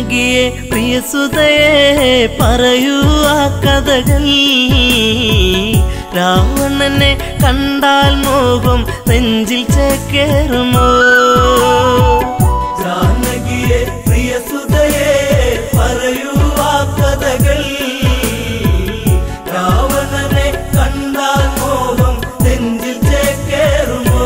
ജാനകിയെ പ്രിയസുതയെ പറയൂ ആ കഥകൾ രാവണനെ കണ്ടാൽ മോഹം നെഞ്ചിൽ ചേക്കേറുമോ ജാനകിയെ പ്രിയസുതയെ പറയൂ ആ കഥകൾ രാവണനെ കണ്ടാൽ മോഹം നെഞ്ചിൽ ചേക്കേറുമോ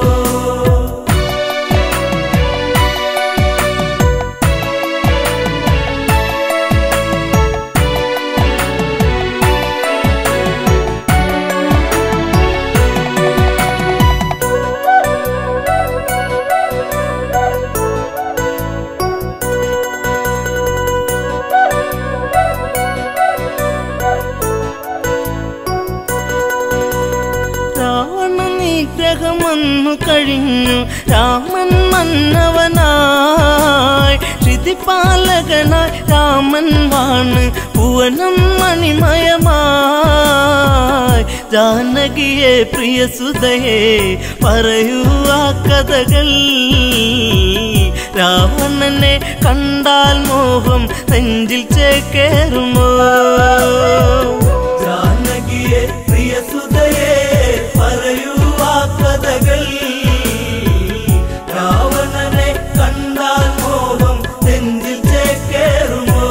നിഗ്രഹമന്നു കഴിഞ്ഞു രാമൻ മന്നവനായി ശ്രുതിപാലകനായി രാമൻ വാണ് ഭുവനം മണിമയമായി ജാനകിയെ പ്രിയസുതയെ പറയൂ ആ കഥകൾ രാവണനെ കണ്ടാൽ മോഹം നെഞ്ചിൽ ചേക്കേറുമോ ജാനകിയെ പ്രിയസുതയെ പറയൂ ആ കഥകൾ രാവണനെ കണ്ടാൽ മോഹം നെഞ്ചിൽ ചേക്കേറുമോ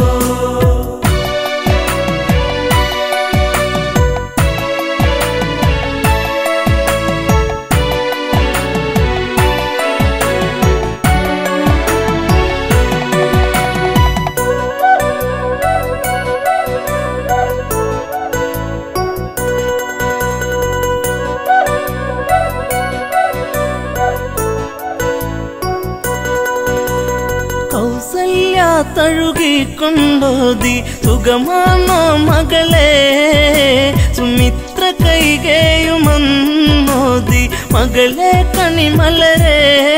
കൗസല്യ തഴുകിക്കൊണ്ടോതി സുഖമാണോ മകളെ സുമിത്ര കൈകേയുമന്നോതി മകളെ കണിമലരെ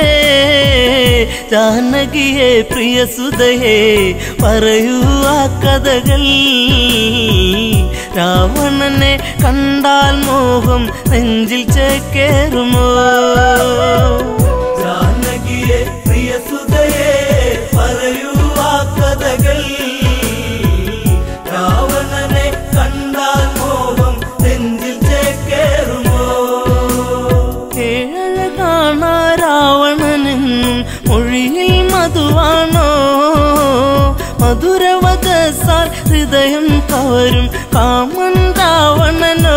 ജാനകിയെ പ്രിയസുതയെ പറയൂ ആ കഥകൾ രാവണനെ കണ്ടാൽ മോഹം നെഞ്ചിൽ ചേക്കേറുമോ ജാനകിയെ പ്രിയസുതയെ പറയൂ ആ കഥകൾ രാവണനെ കണ്ടാൽ മോഹം നെഞ്ചിൽ ചേക്കേറുമോ കേഴകാണ രാവണനെന്നും മൊഴിയിൽ മധുവാണോ മധുരവദസാൽ ഹൃദയം കവരും കാമൻ രാവണനോ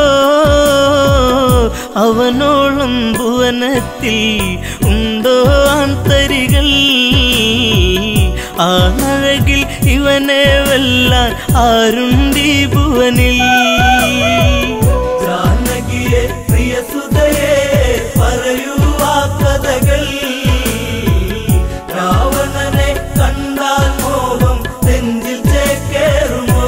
അവനോളം ഭുവനത്തിൽ ഉണ്ടോ ആന്തരികൾ ആണഴകിൽ ഇവനെ വെല്ലാൻ ആരുണ്ടീ ഭുവനിൽ ജാനകിയെ പ്രിയസുതയെ പറയൂ ആ കഥകൾ രാവണനെ കണ്ടാൽ മോഹം നെഞ്ചിൽ ചേക്കേറുമോ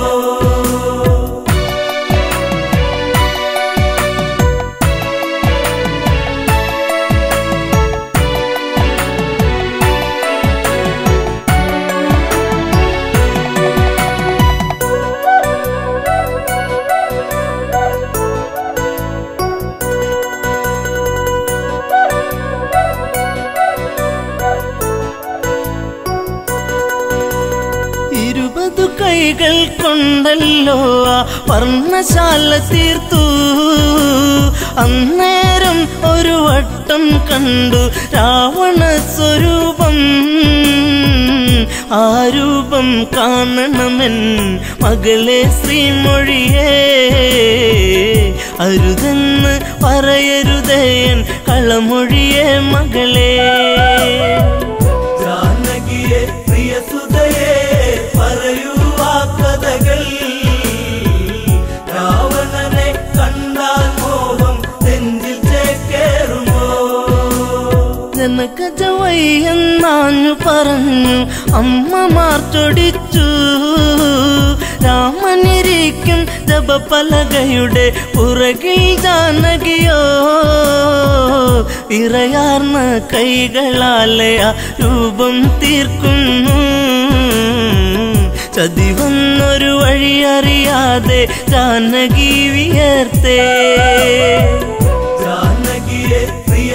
കൈകൾ കൊണ്ടല്ലോ ആ വർണ്ണശാല തീർത്തു അന്നേരം ഒരു വട്ടം കണ്ടു രാവണ സ്വരൂപം ആ രൂപം കാണണമെൻ മകളെ ശ്രീമൊഴിയേ അരുതെന്ന് പറയരുതേൻ കളമൊഴിയേ മകളെ ജാനകിയെ പ്രിയസുതയെ പറയൂ ആ കഥകൾ രാവണനെ കണ്ടാൽ മോഹം നെഞ്ചിൽ ചേക്കേറുമോ ജനകജവയ്യെന്നാഞ്ഞു പറഞ്ഞു അമ്മമാർ ചൊടിച്ചു രാമനിരിക്കും ജപപലകയുടെ പുറകിൽ ജാനകിയോ വിറയാർന്ന കൈകളാലെ ആ രൂപം തീർക്കുന്നു ചതിവന്നൊരു വഴിയറിയാതെ ജാനകി വിയർത്തേ ജാനകിയെ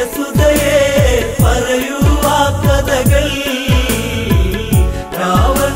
പ്രിയസുതയെ പറയൂ ആ കഥകൾ രാവണ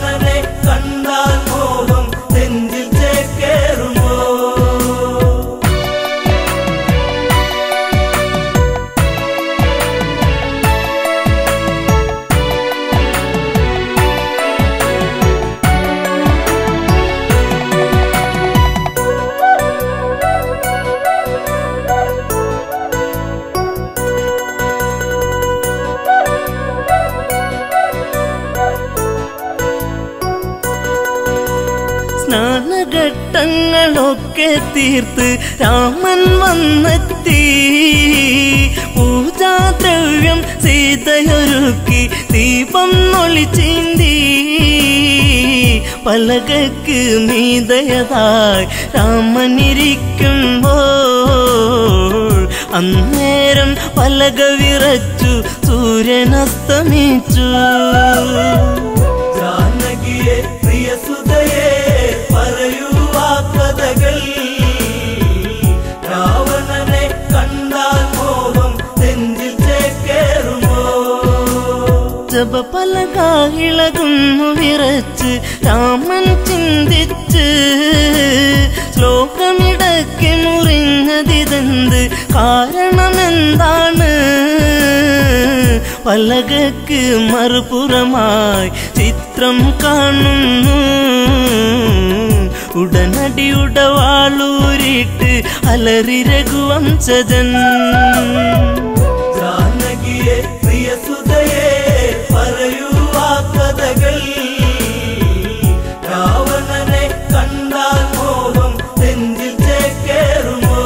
സങ്കടങ്ങളൊക്കെ തീർത്ത് രാമൻ വന്നെത്തി. പൂജാദ്രവ്യം സീതയൊരുക്കി ദീപം ഒളിച്ചീന്തി. പലകക്ക് മീതയതായി രാമനിരിക്കുമ്പോൾ അന്നേരം പലക വിറച്ചു സൂര്യനസ്തമിച്ചു. ജാനകിയെ പ്രിയസുതയെ പറയൂ ആ കഥകൾ. രാവണനെ കണ്ടാൽ മോഹം നെഞ്ചിൽ ചേക്കേറുമോ? ജപപലക ഇളകുന്നു വിറച്ച് രാമൻ ചിന്തിച്ച്. ശ്ലോകമിടയ്ക്ക് മുറിഞ്ഞതിതെന്ത് കാരണമെന്താണ്? പലകക്ക് മറുപുറമായി ചിത്രം കാണുന്നു. ഉടനടി ഉടവാളൂരിട്ട് അലറി രഘുവംശജൻ. ജാനകിയെ പ്രിയസുതയെ പറയൂ ആ കഥകൾ. രാവണനെ കണ്ടാൽ മോഹം നെഞ്ചിൽ ചേക്കേറുമോ?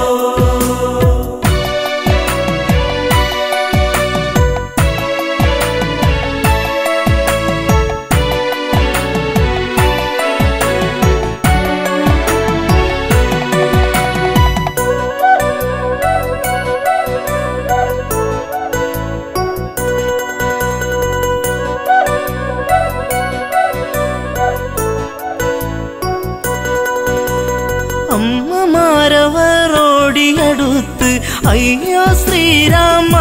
അമ്മമാരവരോടിയടുത്ത് അയ്യോ ശ്രീരാമ,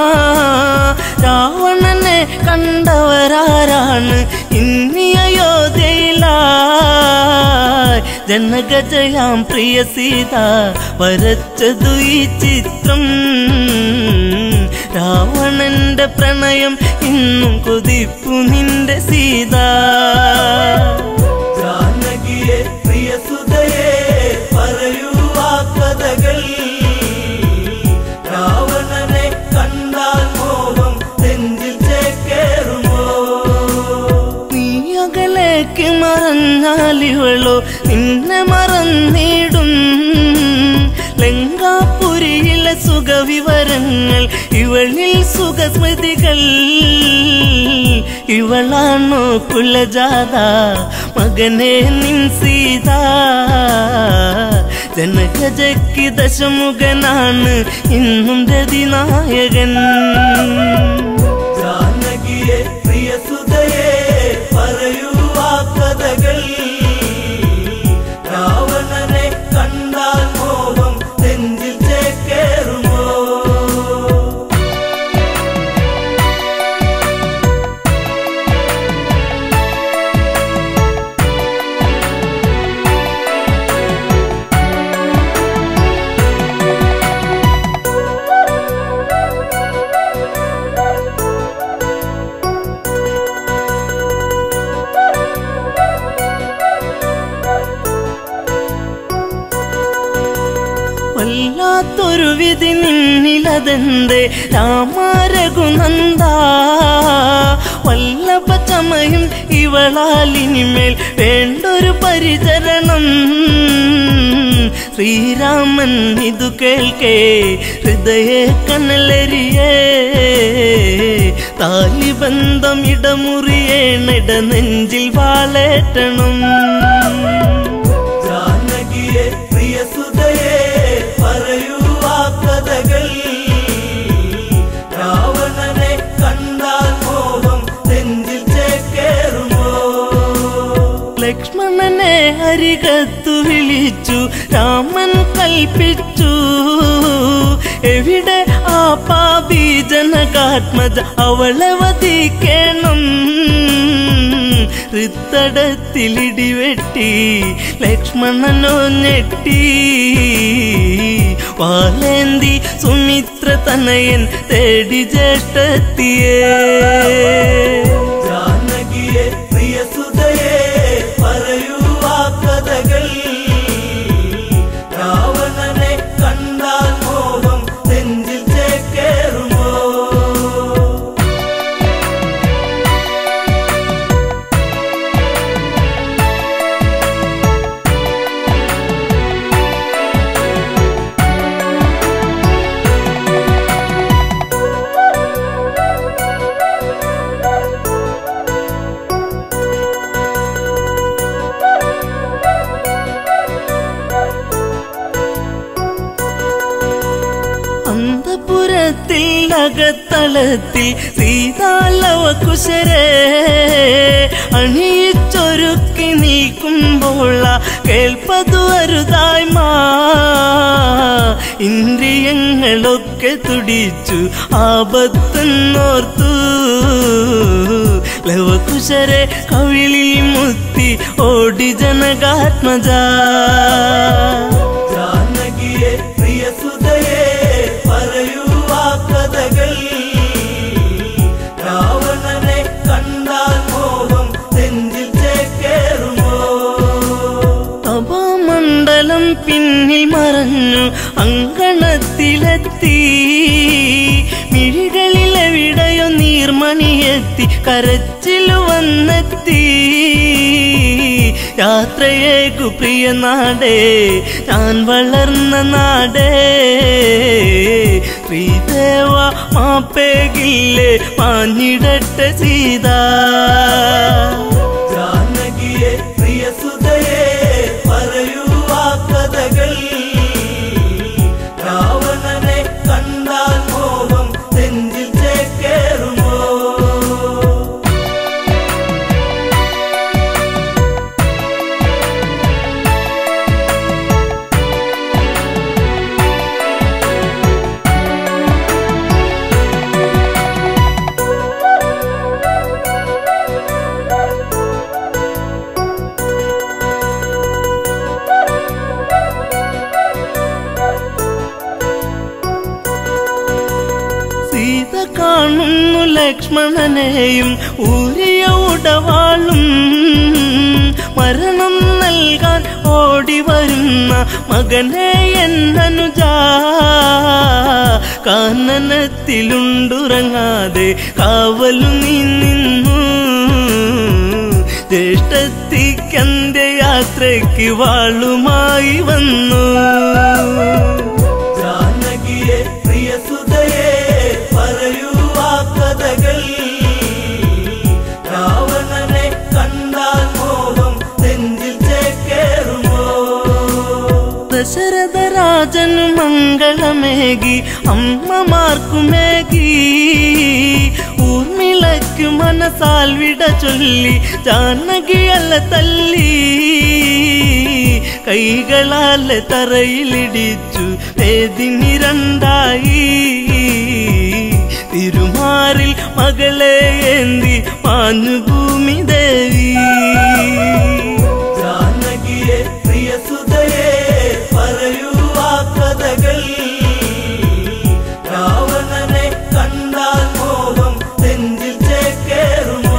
രാവണനെ കണ്ടവരാരാണ് ഇനി അയോധ്യയിലായി? ജനകജയാം പ്രിയ സീത വരച്ചതു ഈ ചിത്രം. രാവണന്റെ പ്രണയം ഇന്നും കൊതിപ്പു നിന്റെ സീത. ജാനകിയെ പ്രിയസുതയെ പറയൂ ആ കഥകൾ. രാവണനെ കണ്ടാൽ മോഹം നെഞ്ചിൽ ചേക്കേറുമോ? നീ അകലേക്ക് മറഞ്ഞാലിവളോ നിന്നെ മറന്നിടും. ലങ്കാപുരിയിലെ സുഖവിവരങ്ങൾ ഇവളിൽ സുഖസ്മൃതികൾ. ഇവളാണോ കുലജാത മകനെ നിൻ സീത? ജനകജയ്ക്ക് ദശമുഖനാണ് ഇന്നും രതിനായകൻ. ജാനകിയെ പ്രിയസുതയെ പറയൂ ആ കഥകൾ. രാവണനെ കണ്ടാൽ മോഹം നെഞ്ചിൽ ചേക്കേറുമോ? വല്ലാത്തൊരു വിധി നിന്നിലതെന്തേ രാമ രഘുനന്ദ? വല്ലഭ ചമയും ഇവളാലിനിമേൽ വേണ്ടൊരു പരിചരണം. ശ്രീരാമൻ ഇതു കേൾക്കേ ഹൃദയ കനലരിയേ. താലിബന്ധം ഇടമുറിയേണിട നെഞ്ചിൽ വാളേറ്റണം. ജാനകിയെ പ്രിയസുതയെ പറയൂ ആ കഥകൾ. രാവണനെ കണ്ടാൽ മോഹം നെഞ്ചിൽ ചേക്കേറുമോ? ലക്ഷ്മണനെ അരികത്തു വിളിച്ചു രാമൻ കൽപ്പിച്ചു. എവിടെ ആ പാപി ജനകാത്മജ അവളെ വധിക്കണം. ഹൃത്തടത്തിലിടിവെട്ടി ലക്ഷ്മണനോ ഞെട്ടി. വാലേന്തി സുമിത്ര തനയൻ തേടി ജ്യേഷ്ഠത്തിയേ. ജാനകിയെ പ്രിയസുതയെ പറയൂ ആ കഥകൾ. രാവണനെ കണ്ടാൽ മോഹം നെഞ്ചിൽ ചേക്കേറുമോ? അകത്തളത്തിൽ സീതാലവകുശരെ അണിയിച്ചൊരുക്കി നിൽക്കുമ്പോൾ കേൾപ്പതു അരുതായ്മ ഇന്ദ്രിയങ്ങളൊക്കെ തുടിച്ചു ആപത്തെന്നോർത്തു ലവകുശരെ കവിളിൽ മുത്തി ഓടി ജനകാത്മജ ജാനകിയെ പ്രിയസുതയെ പറയൂ ആ കഥകൾ രാവണനെ കണ്ടാൽ മോഹം നെഞ്ചിൽ ചേക്കേറുമോ തപോമണ്ഡലം പിന്നിൽ മറഞ്ഞു അങ്കണത്തിലെത്തി മിഴികളിലെവിടെയോ നീർമണിയെത്തി കരച്ചിലു വന്നെത്തി യാത്രയേക്കു പ്രിയ നാടേ ഞാൻ വളർന്ന നാടേ ശ്രീദേവ മാപ്പേകില്ലേ മാഞ്ഞിടട്ടെ സീത ജാനകിയെ പ്രിയസുതയെ പറയൂ ആ കഥകൾ രാവണനെ കണ്ടാൽ മോഹം നെഞ്ചിൽ ചേക്കേറുമോ സീത കാണുന്നു ലക്ഷ്മണനെയും ഊരിയ ഉടവാളും മരണം നൽകാൻ ഓടി വരുന്ന മകനെ എന്നനുജ കാനനത്തിലുണ്ടുറങ്ങാതെ കാവലു നീ നിന്നു ജ്യേഷ്ഠത്തിക്കന്ത്യയാത്രയ്ക്ക് വാളുമായി വന്നു ജാനകിയെ പ്രിയസുതയെ പറയൂ ആ കഥകൾ രാവണനെ കണ്ടാൽ മോഹം നെഞ്ചിൽ ചേക്കേറുമോ ദശരഥ രാജനു മംഗളമേകി അമ്മമാർക്കുമേകി ഊർമിളയ്ക്കു മനസാൽ വിട ചൊല്ലി ജാനകിയല്ല തല്ലി കൈകളാലെ തറയിലിടിച്ചു വേദിനി രണ്ടായി തിരുമാറിൽ മകളെ ഏന്തി മാഞ്ഞു ഭൂമി ദേവി ജാനകിയെ പ്രിയസുതയെ പറയൂ ആ കഥകൾ രാവണനെ കണ്ടാൽ മോഹം നെഞ്ചിൽ ചേക്കേറുമോ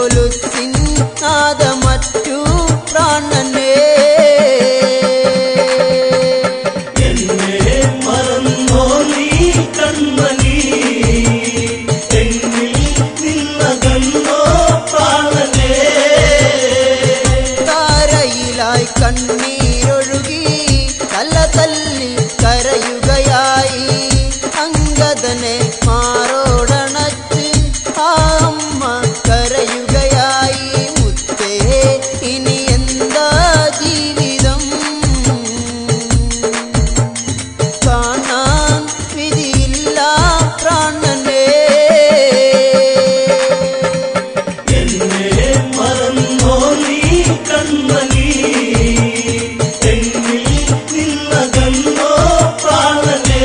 കൊലുസിൻ നാദമറ്റു പ്രാണനേ എന്നെ മറന്നോ നീ കൺമണി എന്നിൽ നിന്നകന്നോ പ്രാണനേ താരയിലായി കണ്ണീരൊഴുകി തല തല്ലി കരയുകയായി അംഗദനെ മാറോടണച്ച് ആ അമ്മ കരയുകയായി മുത്തേ ഇനി എന്താ ജീവിതം കാണാൻ വിധിയില്ല പ്രാണനേ എന്നെ മറന്നോ നീ കൺമണി എന്നിൽ നിന്നകന്നോ പ്രാണനേ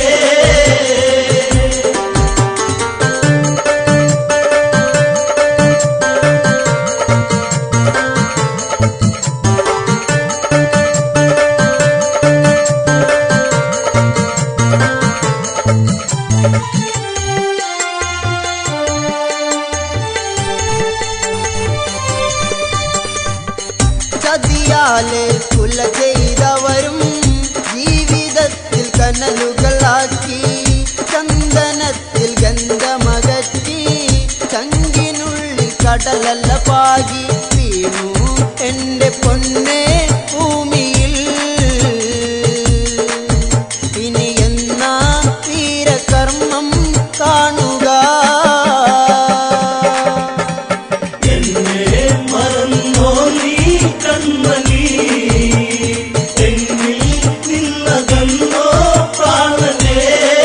ചതിയാലെ കുല ചെയ്തവരും ജീവിതത്തിൽ കനലുകളാക്കി ചന്ദനത്തിൽ ഗന്ധമകറ്റി ചങ്കിനുള്ളിൽ കടലല്ല പാകി വീണു എന്റെ പൊന്നെ ഭൂമിയിൽ ഇനി എന്നാ വീരകർമ്മം കാണുക എന്നെ മറന്നോ നീ കൺമണി എന്നിൽ നിന്നകന്നോ പ്രാണനേ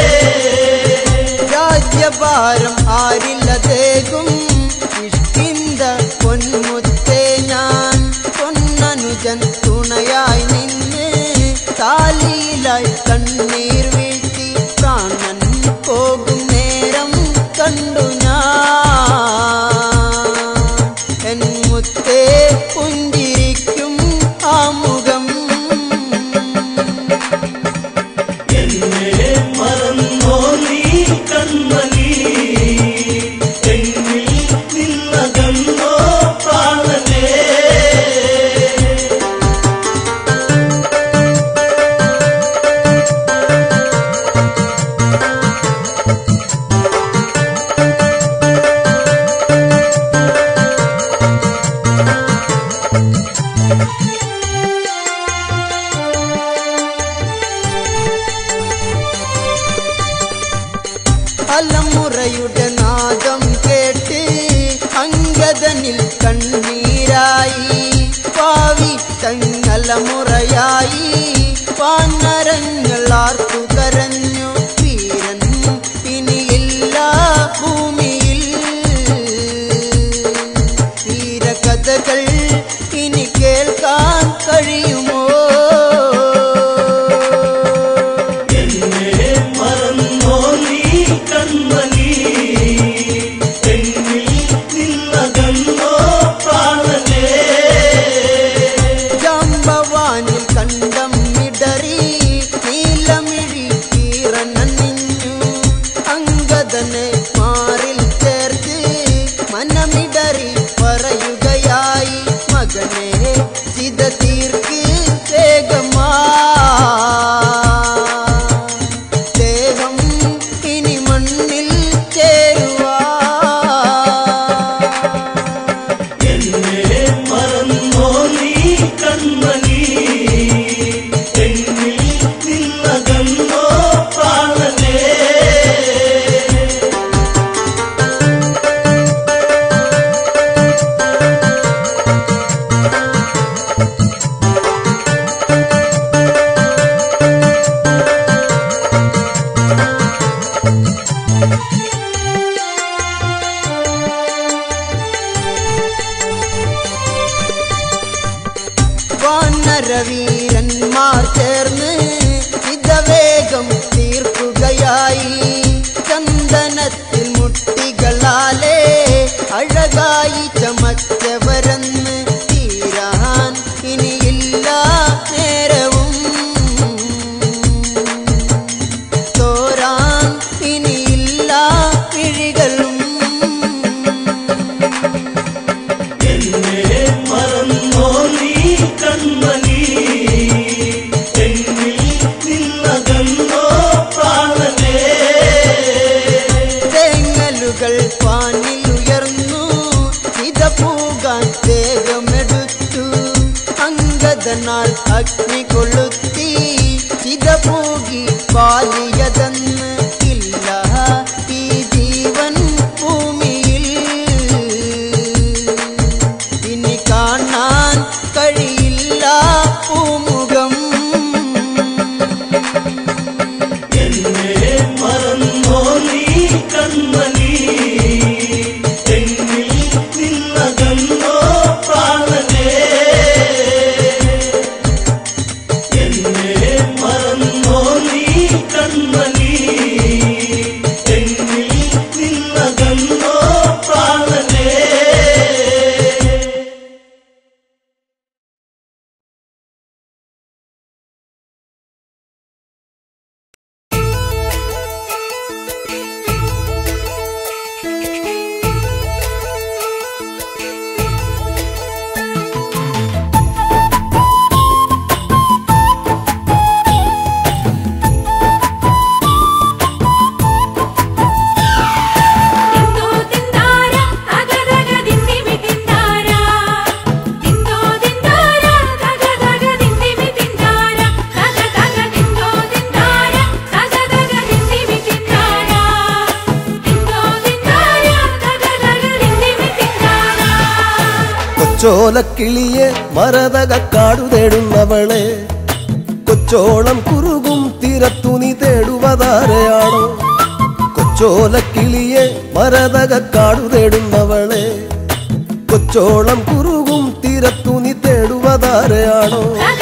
രാജ്യഭാരം ആരില്ലതേകും ഇഷ്ടിന്ത പൊന്മുത്തേ ഞാൻ പൊന്നനുജൻ തുണയായി നിന്ന് താലിയിലായി കണ്ണീർ വീഴ്ത്തി പ്രാണൻ പോകും നേരം കണ്ടു ഞാൻ എൻ മുത്തേ പുഞ്ചിരിക്കും ആ മുഖം എന്നെ മറന്നോ നീ കൺമണി എന്നിൽ നിന്നകന്നോ പ്രാണനേ അലമുറയുടെ നാദം കേട്ട് അംഗദനിൽ കണ്ണീരായി പാവി തങ്ങലമുറയായി വാനരങ്ങൾ ആർത്തു കരഞ്ഞു വീരൻ ഇനിയില്ല ഭൂമിയിൽ വീരകഥകൾ ഇനി കേൾക്കാൻ കഴിയുമോ എന്നെ മറന്നോ നീ കൺമണി എന്നിൽ നിന്നകന്നോ പ്രാണനേ ജാമ്പവാനിൽ കണ്ടം ഇടറി നീലമിഴി കീറനണിഞ്ഞു അംഗദനെ മാറിൽ ചേർത്ത് മനമിടറി പറയുകയായി മകനെ ചിത തീർക്ക് വേഗമാ ദേഹം ഇനി മണ്ണിൽ ചേരുവാ എന്നെ മറന്നോ നീ കൺമണി എന്നിൽ നിന്നകന്നോ പ്രാണനേ വാനരവീരന്മാർ ചേർന്ന് ഇതവേഗം തീർക്കുകയായി ചന്ദനത്തിൽ മുട്ടികളാലേ അഴകായി ചമച്ചവരെന്ന് തീരാൻ ഇനിയില്ല നേരവും തോരാൻ ഇനിയില്ല പിഴികളും വേദനാൽ അഗ്നി കൊളുത്തി ചിതപൂകി പാലിയതെന്ന് ഇല്ല ഈ ജീവൻ ഭൂമിയിൽ ഇനി കാണാൻ കഴിയില്ല പൂമുഖം. എന്നെ മറന്നോ നീ കൺമണി, എന്നിൽ നിന്നകന്നോ പ്രാണനേ. എന്നെ മറന്നോ നീ കൺമണി, എന്നിൽ നിന്നകന്നോ പ്രാണനേ. കൊച്ചോലക്കിളിയെ മരതകക്കാടു തേടുന്നവളെ, കൊച്ചോളം കുറുകും തീരത്തു നീ തേടുവതാരെയാണോ? കൊച്ചോലക്കിളിയെ മരതകക്കാടു തേടുന്നവളെ, കൊച്ചോളം കുറുകും തീരത്തു നീ തേടുവതാരെയാണോ?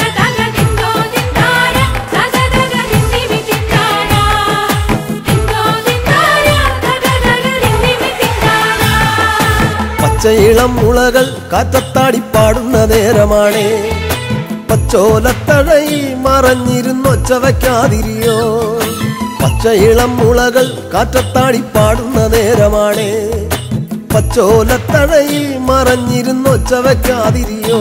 പച്ചയിളം മുളകൾ കാറ്റത്താടിപ്പാടുന്ന നേരമാണേ, പച്ചോലത്തഴയി മറഞ്ഞിരുന്നൊച്ച വയ്ക്കാതിരിയോ? പച്ചയിളം മുളകൾ കാറ്റത്താടിപ്പാടുന്ന നേരമാണേ, പച്ചോലത്തഴയി മറഞ്ഞിരുന്നൊച്ച വയ്ക്കാതിരിയോ?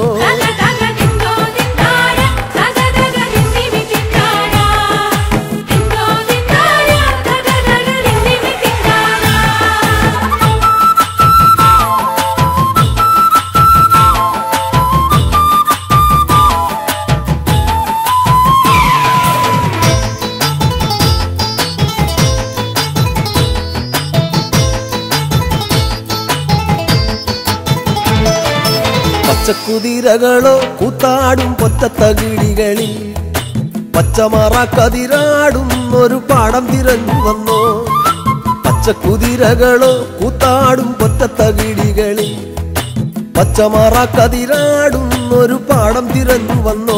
പച്ചക്കുതിരകളോ കൂത്താടും പൊറ്റത്തകിടികളിൽ പച്ചമറ കതിരാടും ഒരു പാടം തിരഞ്ഞു വന്നോ? പച്ചക്കുതിരകളോ കൂത്താടും പൊറ്റത്തകിടികളിൽ പച്ചമറ കതിരാടും ഒരു പാടം തിരഞ്ഞു വന്നോ?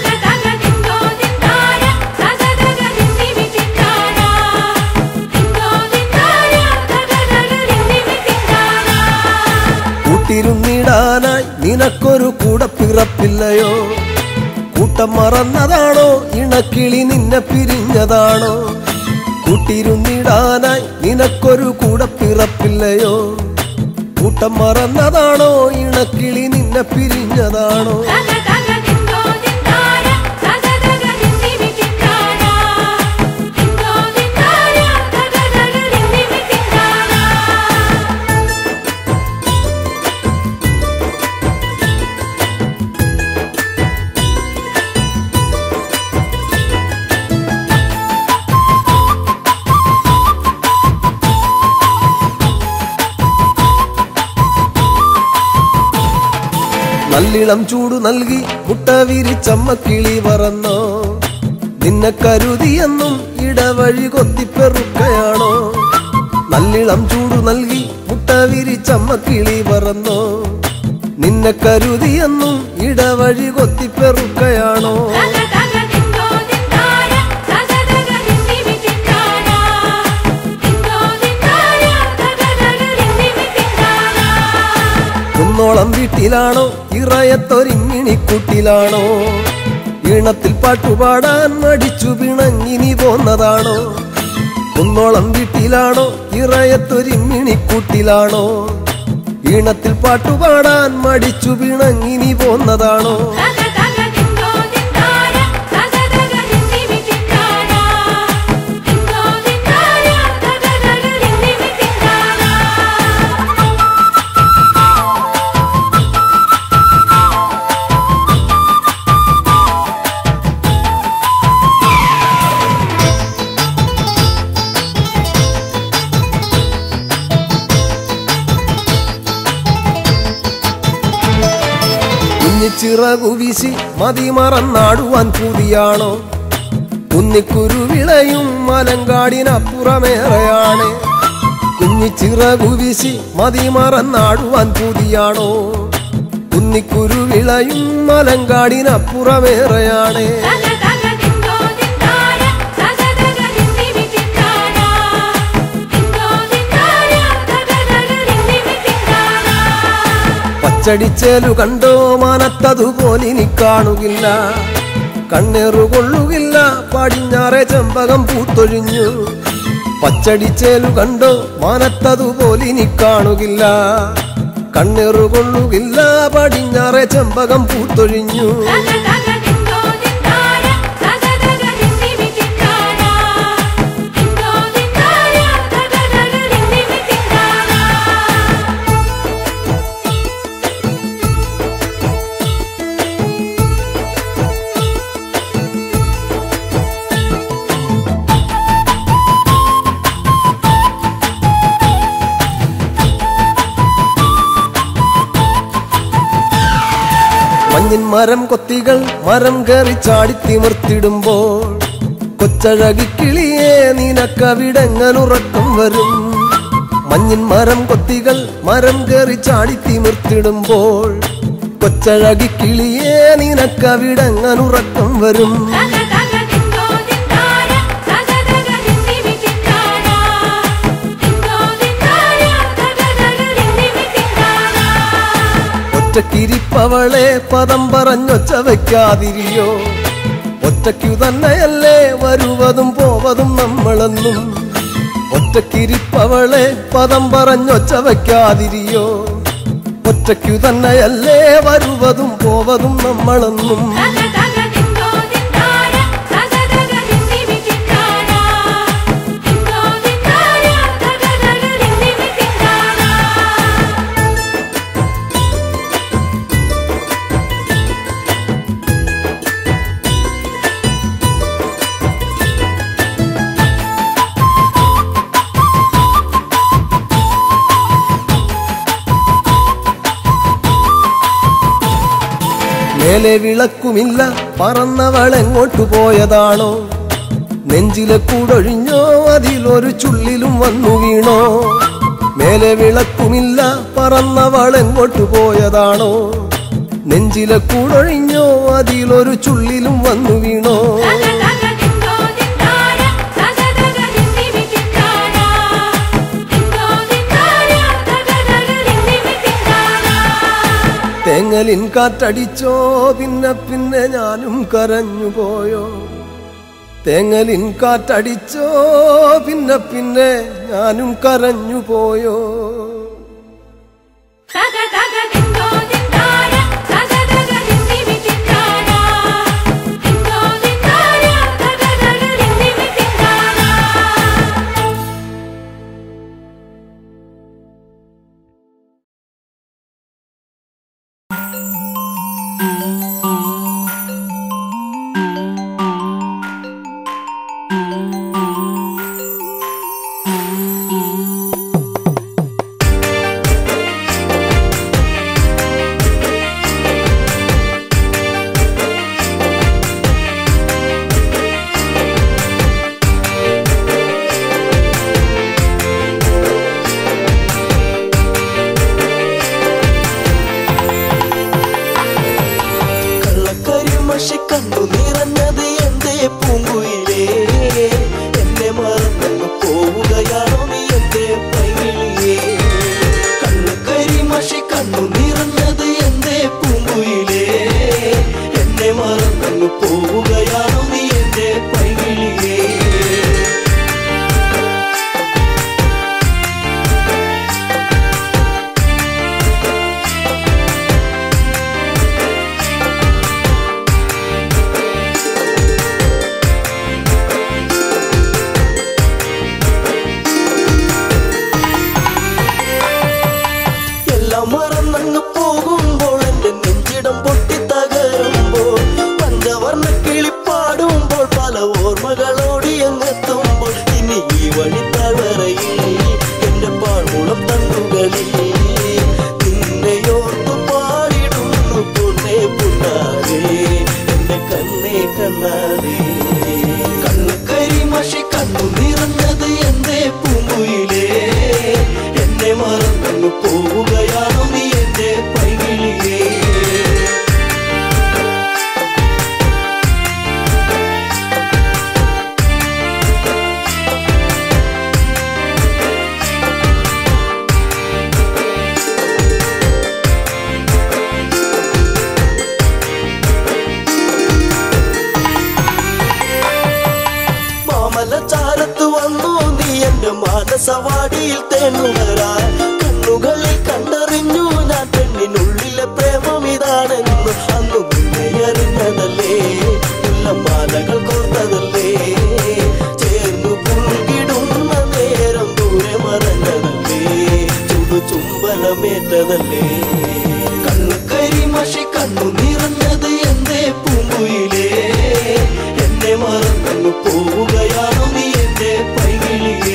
കൂട്ടിരുന്നിടാനായി നിനക്കൊരു കൂടെ പിറപ്പില്ലയോ? കൂട്ടം മറന്നതാണോ ഇണക്കിളി നിന്നെ പിരിഞ്ഞതാണോ? കൂട്ടിരുന്നിടാനായി നിനക്കൊരു കൂടെ പിറപ്പില്ലയോ? കൂട്ടം മറന്നതാണോ ഇണക്കിളി നിന്നെ പിരിഞ്ഞതാണോ? നല്ലിളം ചൂടു നൽകി മുട്ട വിരിച്ചമ്മ കിളി പറന്നോ? നിന്നെ കരുതിയെന്നും ഇടവഴി കൊത്തിപ്പെറുക്കയാണോ? നല്ലിളം ചൂടു നൽകി മുട്ട വിരിച്ചമ്മ കിളി പറന്നോ? നിന്നെ കരുതിയെന്നും ഇടവഴി കൊത്തിപ്പെറുക്കയാണോ? കുന്നോളം വീട്ടിലാണോ ഇറയത്തൊരിങ്ങിണിക്കൂട്ടിലാണോ? ഈണത്തിൽ പാട്ടുപാടാൻ മടിച്ചു പിണങ്ങിനി പോന്നതാണോ? കുന്നോളം വീട്ടിലാണോ ഇറയത്തൊരിങ്ങിണിക്കൂട്ടിലാണോ? ഈണത്തിൽ പാട്ടുപാടാൻ മടിച്ചു പിണങ്ങിനി പോന്നതാണോ? കുഞ്ഞിച്ചിറകു വീശി മതി മറന്നാടുവാൻ പൂതിയാണോ കുന്നിക്കുരുവിളയും മലങ്കാടിനപ്പുറമേറെയാണ് കുഞ്ഞിച്ചിറകു വീശി മതി മറന്നാടുവാൻ പൂതിയാണോ കുന്നിക്കുരുവിളയും മലങ്കാടിനപ്പുറമേറെയാണ് പച്ചടിച്ചേലു കണ്ടോ മാനത്തതുപോലിനി കാണുകില്ല കണ്ണേറുകൊള്ളുകില്ല പടിഞ്ഞാറെ ചെമ്പകം പൂത്തൊഴിഞ്ഞു പച്ചടിച്ചേലു കണ്ടോ മാനത്തതുപോലിനി കാണുകില്ല കണ്ണേറുകൊള്ളുകില്ല പടിഞ്ഞാറെ ചെമ്പകം പൂത്തൊഴിഞ്ഞു മഞ്ഞിൻ മരം കൊത്തികൾ മരം കയറി ചാടിത്തിമിർത്തിടുമ്പോൾ കൊച്ചഴകിക്കിളിയെ നിനക്കവിടെങ്ങനുറക്കം വരും മഞ്ഞിൻ മരം കൊത്തികൾ മരം കയറി ചാടിത്തിമിർത്തിടുമ്പോൾ കൊച്ചഴകിക്കിളിയെ നിനക്കവിടെങ്ങനുറക്കം വരും ഒറ്റക്കിരിപ്പവളെ പദം പറഞ്ഞൊച്ച വയ്ക്കാതിരിയോ ഒറ്റയ്ക്കു തന്നെയല്ലേ വരുവതും പോവതും നമ്മളെന്നും ഒറ്റക്കിരിപ്പവളെ പദം പറഞ്ഞൊച്ച വയ്ക്കാതിരിയോ ഒറ്റയ്ക്കു തന്നെയല്ലേ വരുവതും പോവതും നമ്മളെന്നും മേലെ വിളക്കുമില്ല പറന്നവളെങ്ങോട്ടു പോയതാണോ നെഞ്ചിലെ കൂടൊഴിഞ്ഞോ അതിലൊരു ചുള്ളിലും വന്നു വീണോ മേലെ വിളക്കുമില്ല പറന്നവളെങ്ങോട്ടു പോയതാണോ നെഞ്ചിലെ കൂടൊഴിഞ്ഞോ അതിലൊരു ചുള്ളിലും വന്നു വീണോ തേങ്ങലിൻ കാറ്റടിച്ചോ പിന്നെ പിന്നെ ഞാനും കരഞ്ഞു പോയോ തേങ്ങലിൻ കാറ്റടിച്ചോ പിന്നെ പിന്നെ ഞാനും കരഞ്ഞു പോയോ നിന്നെയോർത്തു പാടിടുന്നു പൊന്നേ രാസവാടിയിൽ തേനുകരാൻ കണ്ണുകളിൽ കണ്ടറിഞ്ഞു ഞാൻ പെണ്ണിനുള്ളിലെ പ്രേമം ഇതാണെന്ന് അന്നു മുന്നേ അറിഞ്ഞതല്ലേ മുല്ലമാലകൾ കോർത്തതല്ലേ ചേർന്നു പുൽകിടുന്ന നേരം ദൂരെ മറഞ്ഞതല്ലേ ചുംബനമേറ്റതല്ലേ കണ്ണു കരിമഷി കണ്ണു നിറഞ്ഞത് എന്തേ പൂങ്കുയിലേ എന്നെ മറന്നു പോവുകയാണു നീ എന്റെ പൈകിളിയേ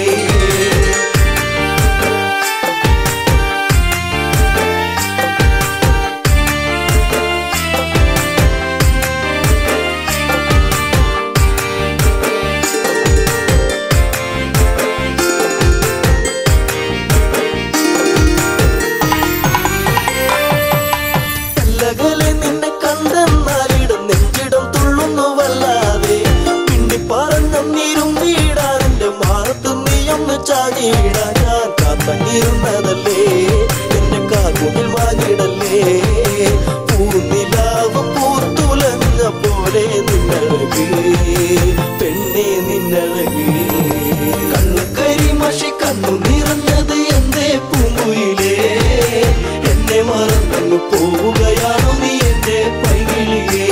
ഞാൻ കാത്തങ്ങിരുന്നതല്ലേ എന്റെ കാർമുകിൽ വാങ്ങിടല്ലേ പൂനിലാവ് പൂത്തുലഞ്ഞ പോലെ നിന്നഴക് പെണ്ണെ നിന്നഴക് കണ്ണു കരിമഷി കണ്ണു നിറഞ്ഞത് എന്തേ പൂങ്കുയിലേ എന്നെ മറന്നു പോവുകയാണു നീ എന്റെ പൈകിളിയേ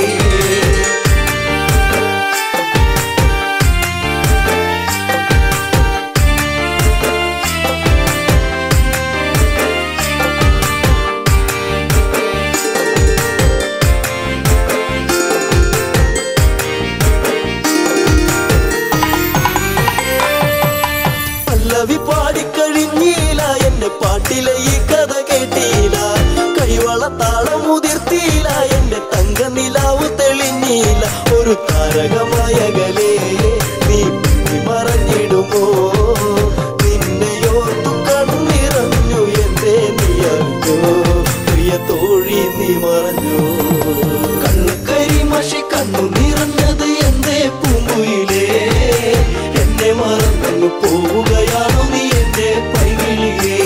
പാടിക്കഴിഞ്ഞില്ല എന്റെ പാട്ടിലെ ഈ കഥ കേട്ടില്ല കൈവള താളമുതിർത്തില്ല എന്റെ തങ്ക നിലാവ് തെളിഞ്ഞില്ല ഒരു താരകമായകലേ നീ മറഞ്ഞിടുമോ നിന്നെയോർത്തു കണ്ണിറഞ്ഞു എന്തേ നീ അറിഞ്ഞോ പ്രിയ തോഴി നീ മറഞ്ഞോ കണ്ണു കരിമഷി കണ്ണു നിറഞ്ഞത് എന്തേ പൂങ്കുയിലേ എന്നെ മറന്നു പോവുകയാണു നീ എന്റെ പൈകിളിയേ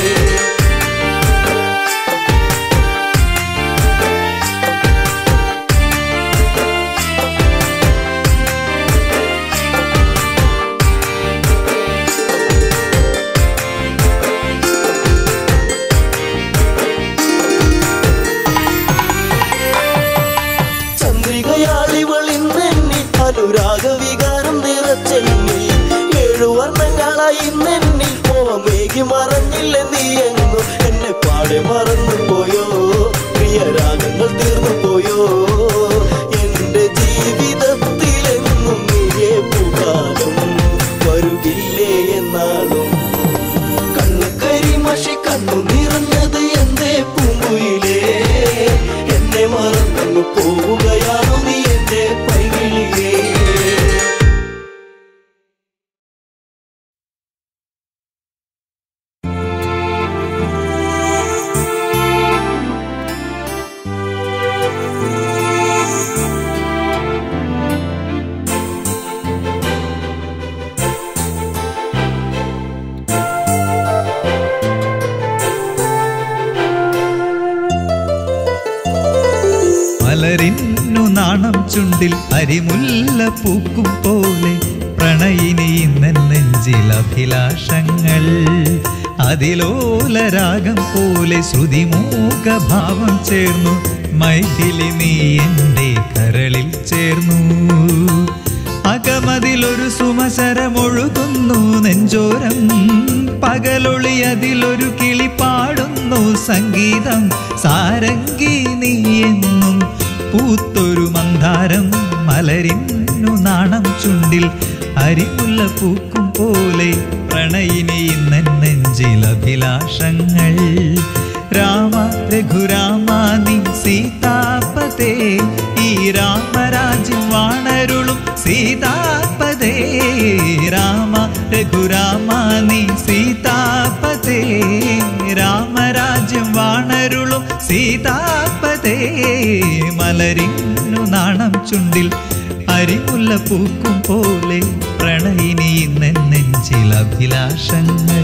ചന്ദ്രികയാളിവളിന്നെന്നി അനുരാഗവികാരം നിറച്ചെന്നി ഏഴുവർണ്ണങ്ങളായി ഇന്നെന്നിൽ പോവമേകി മറഞ്ഞില്ല നീ എങ്ങോ എന്നെ പാടെ മറന്നു പോയോ പ്രിയരാഗങ്ങൾ തീർന്നു പോയോ എന്റെ ജീവിതത്തിലെന്നും നീയേ പൂക്കാലം വരുകില്ലേ എന്നാളും കണ്ണു കരിമഷി കണ്ണു നിറഞ്ഞത് എന്തേ പൂങ്കുയിലേ എന്നെ മറന്നു പോവുകയാണു നീ എന്റെ പൈകിളിയേ മലരിന്നു നാണം ചുണ്ടിൽ അരിമുല്ല പൂക്കും പോലെ പ്രണയിനി നെഞ്ചിൽ അഭിലാഷങ്ങൾ അതിലോലരാഗം പോലെ ശ്രുതിമൂകഭാവം ചേർന്നു മൈഥിലി നീ എൻ്റെ കരളിൽ ചേർന്നു അകമതിലൊരു സുമസരമൊഴുകുന്നു നെഞ്ചോരം പകലൊളി അതിലൊരു കിളി പാടുന്നു സംഗീതം സാരംഗി നീ എന്നും പൂത്തൊരു മന്ദാരം മലരിന്നു നാണം ചുണ്ടിൽ അരിമുല്ല പൂക്കും പോലെ പ്രണയിനി നെഞ്ചിൽ അഭിലാഷങ്ങൾ രാമ രഘുരാമ നീ സീതാപതേ ഈ രാമരാജ്യം വാണരുളും സീതാപതേ രാമ രഘുരാമ നീ സീതാപതേ രാമരാജ്യം വാണരുളും സീതാപതേ മലരിന്നു നാണം ചുണ്ടിൽ അരിമുല്ല പൂക്കും പോലെ പ്രണയിനി നെഞ്ചിൽ അഭിലാഷങ്ങൾ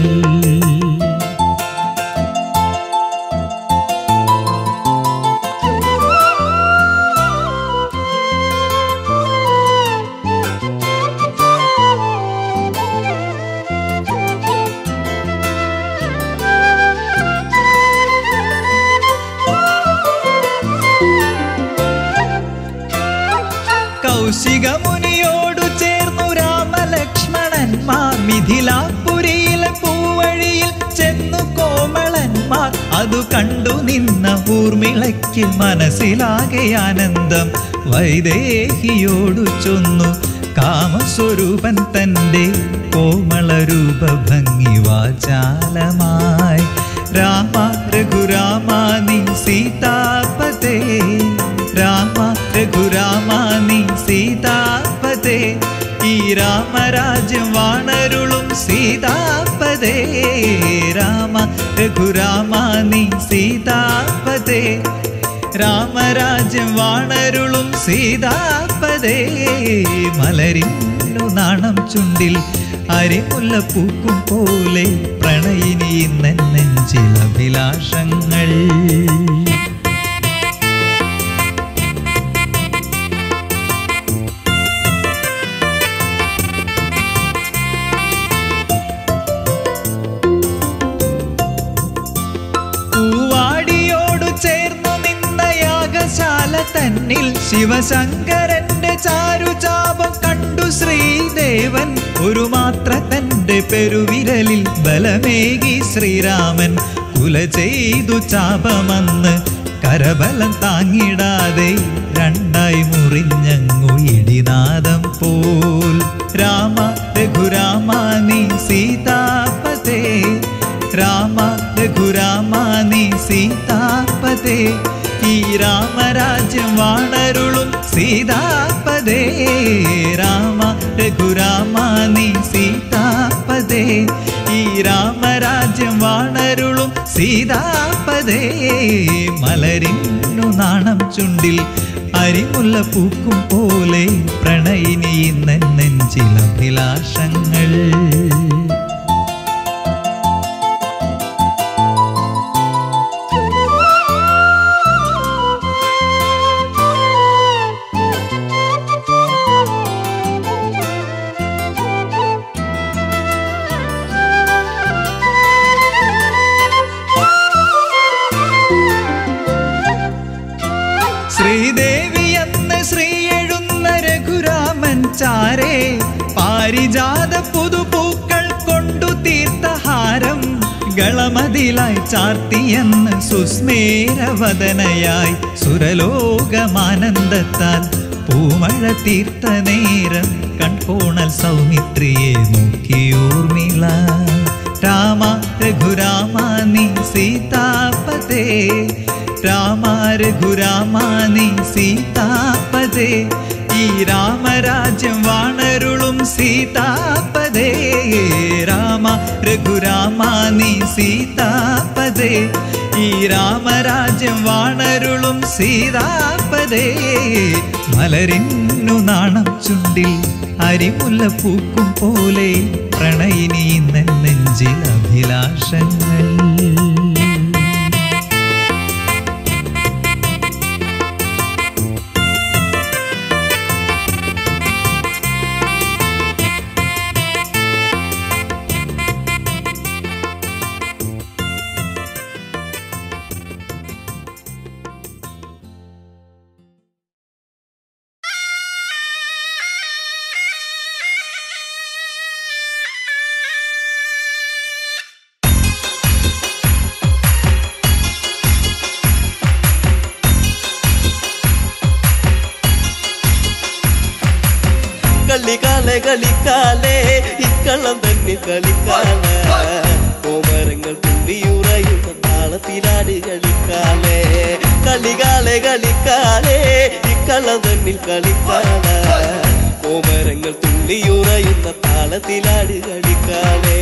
മിഥിലാപുരിയിലെ പൂവഴിയിൽ ചെന്നു കോമളന്മാർ അതു കണ്ടു നിന്ന ഊർമിളയ്ക്ക് മനസ്സിലാകെ ആനന്ദം. വൈദേഹിയോടു ചൊന്നു കാമസ്വരൂപൻ തന്റെ കോമളരൂപ ഭംഗി വാചാലമായി. രാമ രഘുരാമ നീ സീതാപതേ, രാമ രഘുരാമ നീ സീതാപതേ, ഈ രാമരാജ്യം വാണരുളും സീതാപതേ. രാമ രഘുരാമ നീ സീതാപതേ, രാമരാജ്യം വാണരുളും സീതാപതേ. മലരിന്നു നാണം ചുണ്ടിൽ അരിമുല്ല പൂക്കും പോലെ പ്രണയിനി നെഞ്ചിൽ അഭിലാഷങ്ങൾ. പൂവാടിയോടു ചേർന്നു നിന്ന യാഗശാല തന്നിൽ ശിവശങ്കരന്റെ ചാരുചാപം കണ്ടു ശ്രീദേവൻ. ഒരു മാത്ര തന്റെ പെരുവിരലിൽ ബലമേകി ശ്രീരാമൻ. കുല ചെയ്തു ചാപമന്ന് കരബലം താങ്ങിടാതെ രണ്ടായി മുറിഞ്ഞങ്ങു ഇടിനാദം പോൽ. രാമ രഘുരാമ നീ സീതാപതേ, രാമ രഘുരാമ നീ സീതാപതേ, ഈ രാമരാജ്യം വാണരുളും സീതാപതേ. രാമ രഘുരാമ നീ സീതാപതേ, ഈ രാമരാജ്യം വാണരുളും സീതാപതേ. മലരിന്നു നാണം ചുണ്ടിൽ അരിമുല്ല പൂക്കും പോലെ പ്രണയിനി നെഞ്ചിൽ അഭിലാഷങ്ങൾ. ശ്രീദേവി എന്ന് ശ്രീ എഴുന്ന രഘുരാമൻ ചാരേ പാരിജാത പുതുപൂക്കൾ കൊണ്ടു തീർത്ഥഹാരം ഗളമതിലായി ചാർത്തിയെന്ന് സുസ്മേരവദനയായി സുരലോകമാനന്ദത്താൽ പൂമഴ തീർത്ത നേരം കൺകോണൽ സൗമിത്രിയെ നോക്കിയൂർമിള. രാമ രഘുരാമ നീ സീതാപതേ, രാമ രഘുരാമ നീ സീതാപതേ, ഈ രാമരാജ്യം വാണരുളും സീതാപതേ. രാമ രഘുരാമ നീ സീതാപതേ, ഈ രാമരാജ്യം വാണരുളും സീതാപതേ. മലരിന്നു നാണം ചുണ്ടിൽ അരിമുല്ല പൂക്കും പോലെ പ്രണയിനി നെഞ്ചിൽ അഭിലാഷങ്ങൾ. കളിക്കാലേ കളിക്കാലേ ഇക്കള്ളം തന്നെ കളിക്കാലേ, കോമരങ്ങൾ തുള്ളിയുറയുന്ന താളത്തിലാട് കളിക്കാലേ. കളിക്കാലേ കളിക്കാലേ ഇക്കള്ളം തന്നിൽ കളിക്കാലേ, കോമരങ്ങൾ തുള്ളിയുറയുന്ന താളത്തിലാട് കളിക്കാലേ.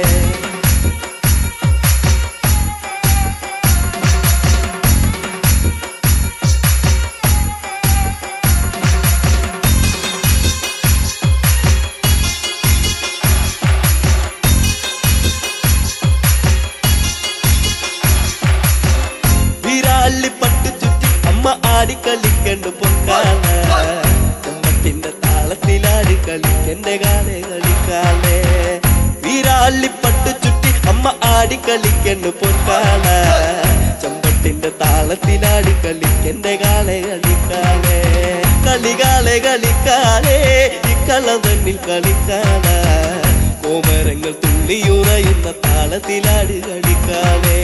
പട്ടു ചുറ്റി അമ്മ ആടിക്കളിക്കണ്ടു പൊക്കാല, ചമ്മത്തിന്റെ താളത്തിലാടി കളിക്കന്റെ കാലേ കളിക്കാലേ. വീരാളിപ്പട്ടു ചുറ്റി അമ്മ ആടിക്കളിക്കണ്ടു പൊക്കാല, ചമ്പത്തിന്റെ താളത്തിലാടി കളിക്കന്റെ കാലേ കളിക്കാലേ. കളികാലേ കളിക്കാലേ ഇക്കള്ളം തന്നിൽ കളിക്കാല, കോമരങ്ങൾ തുള്ളിയുറയുന്ന താളത്തിലാട് കളിക്കാലേ.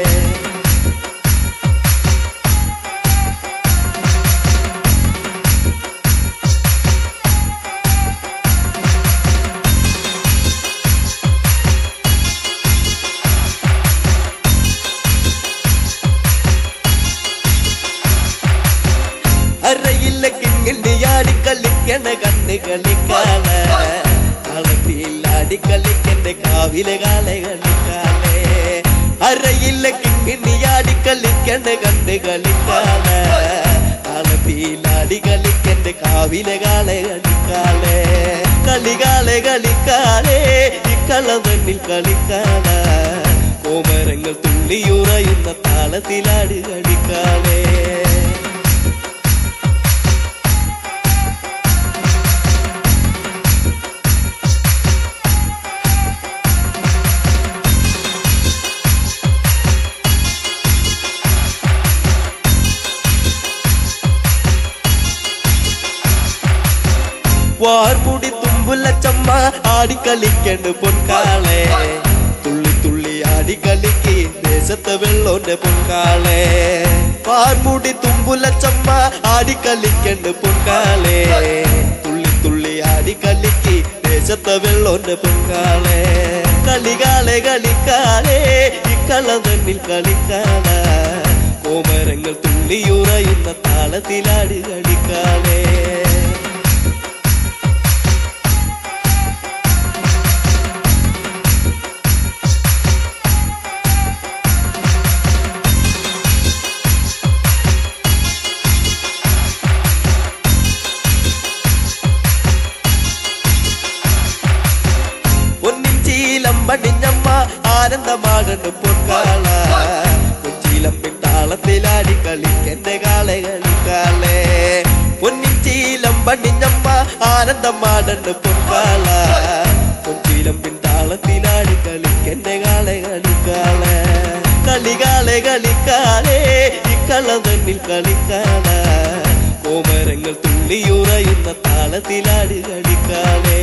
അരയില്ല കിങ്ങിണ്ടിയാടി കളിക്കണ കണ്ണ് കളിക്കാല, കളത്തിലാടി കളിക്കണ്ട കാവിലെ കാലെ കളിക്കാലേ. അരയില്ല കിങ്ങിണ്ടിയാടി കളിക്കണ കണ്ണ് കളിക്കാല, കളത്തിലാടി കളിക്കണ്ട കാവിലെ കാലെ കളിക്കാലേ. കളികാലെ കളിക്കാലേ ഇക്കളവന്നിൽ കളിക്കാല, കോമരങ്ങൾ തുള്ളിയുറയുന്ന താളത്തിലാട് കളിക്കാലേ. വാർമുടി തുമ്പുലച്ചമ്മ ആടിക്കളിക്കണ്ട് പൊൻകാളെ, തുള്ളി തുള്ളി ആടിക്കളിക്ക് ദേശത്തെ വെള്ളോന്റെ പൊൻകാളെ. വാർമുടി തുമ്പുലച്ചമ്മ ആടിക്കളിക്കണ്ട് പൊൻകാളെ, തുള്ളി തുള്ളി ആടിക്കളിക്ക് ദേശത്തെ വെള്ളോന്റെ പൊൻകാളെ. കളികാലെ കളിക്കാലേ ഇക്കളവന്നിൽ കളിക്കാല, കോമരങ്ങൾ തുള്ളിയുറയുന്ന താളത്തിലാട് കളിക്കാലേ. പടിഞ്ഞമ്മ ആനന്ദമാകണ്ട് പൊൻകാള, കൊച്ചിലമ്പിൻ താളത്തിലാടി കളിക്കെന്റെ കാളെ കളിക്കാലേ. പൊന്നിച്ചീലം പടിഞ്ഞമ്മ ആനന്ദമാകണ്ട് പൊൻകാള, കൊച്ചിലമ്പിൻ താളത്തിലാടി കളിക്കെന്റെ കാളെ കളിക്കാലേ. കളികാലെ കളിക്കാലേ ഇക്കളവന്നിൽ കളിക്കാല, കോമരങ്ങൾ തുള്ളിയുറയുന്ന താളത്തിലാട് കളിക്കാലേ.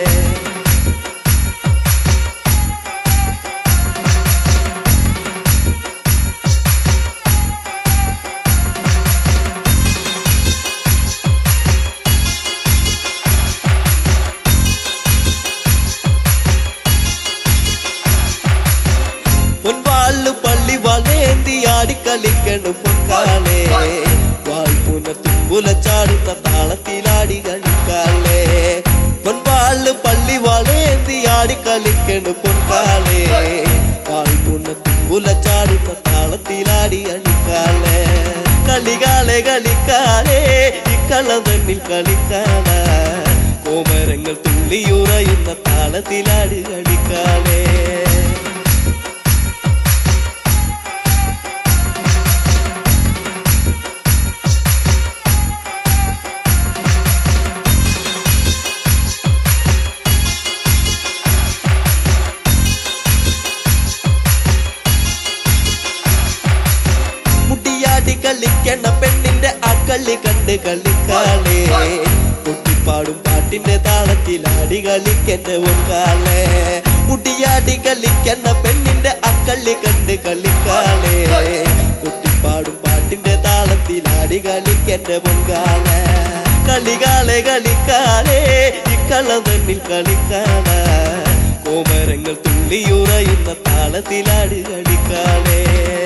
പൊൻവാള് പള്ളി വളേന്തി ആടിക്കളിക്കണു പൊൻകാളേ, വായ്പുന തുമ്പുല ചാടുന്ന താളത്തിലാടി കളിക്കാലേ. പൊൻവാള് പള്ളി വളേന്തി ആടിക്കളിക്കണു പൊൻകാളേ, വായ്പുന തുമ്പുല ചാടുന്ന താളത്തിലാടി കളിക്കാലേ. കളികാലെ കളിക്കാലേ ഇക്കളവന്നിൽ കളിക്കാല, കോമരങ്ങൾ തുള്ളിയുറയുന്ന താളത്തിലാട് കളിക്കാലേ. കളിക്കണ പെണ്ണിന്റെ അക്കളി കണ്ട് കളിക്കാലേ, കുട്ടിപ്പാടും പാട്ടിന്റെ താളത്തിലാടി കളിക്കണ്ട പൊൻകാളെ. മുടിയാടി കളിക്കണ പെണ്ണിന്റെ അക്കളി കണ്ട് കളിക്കാലേ, കുട്ടിപ്പാടും പാട്ടിന്റെ താളത്തിലാടി കളിക്കണ്ട പൊൻകാളെ. കളികാലെ കളിക്കാലേ ഇക്കളവന്നിൽ കളിക്കാല, കോമരങ്ങൾ തുള്ളിയുറയുന്ന താളത്തിലാട് കളിക്കാലേ.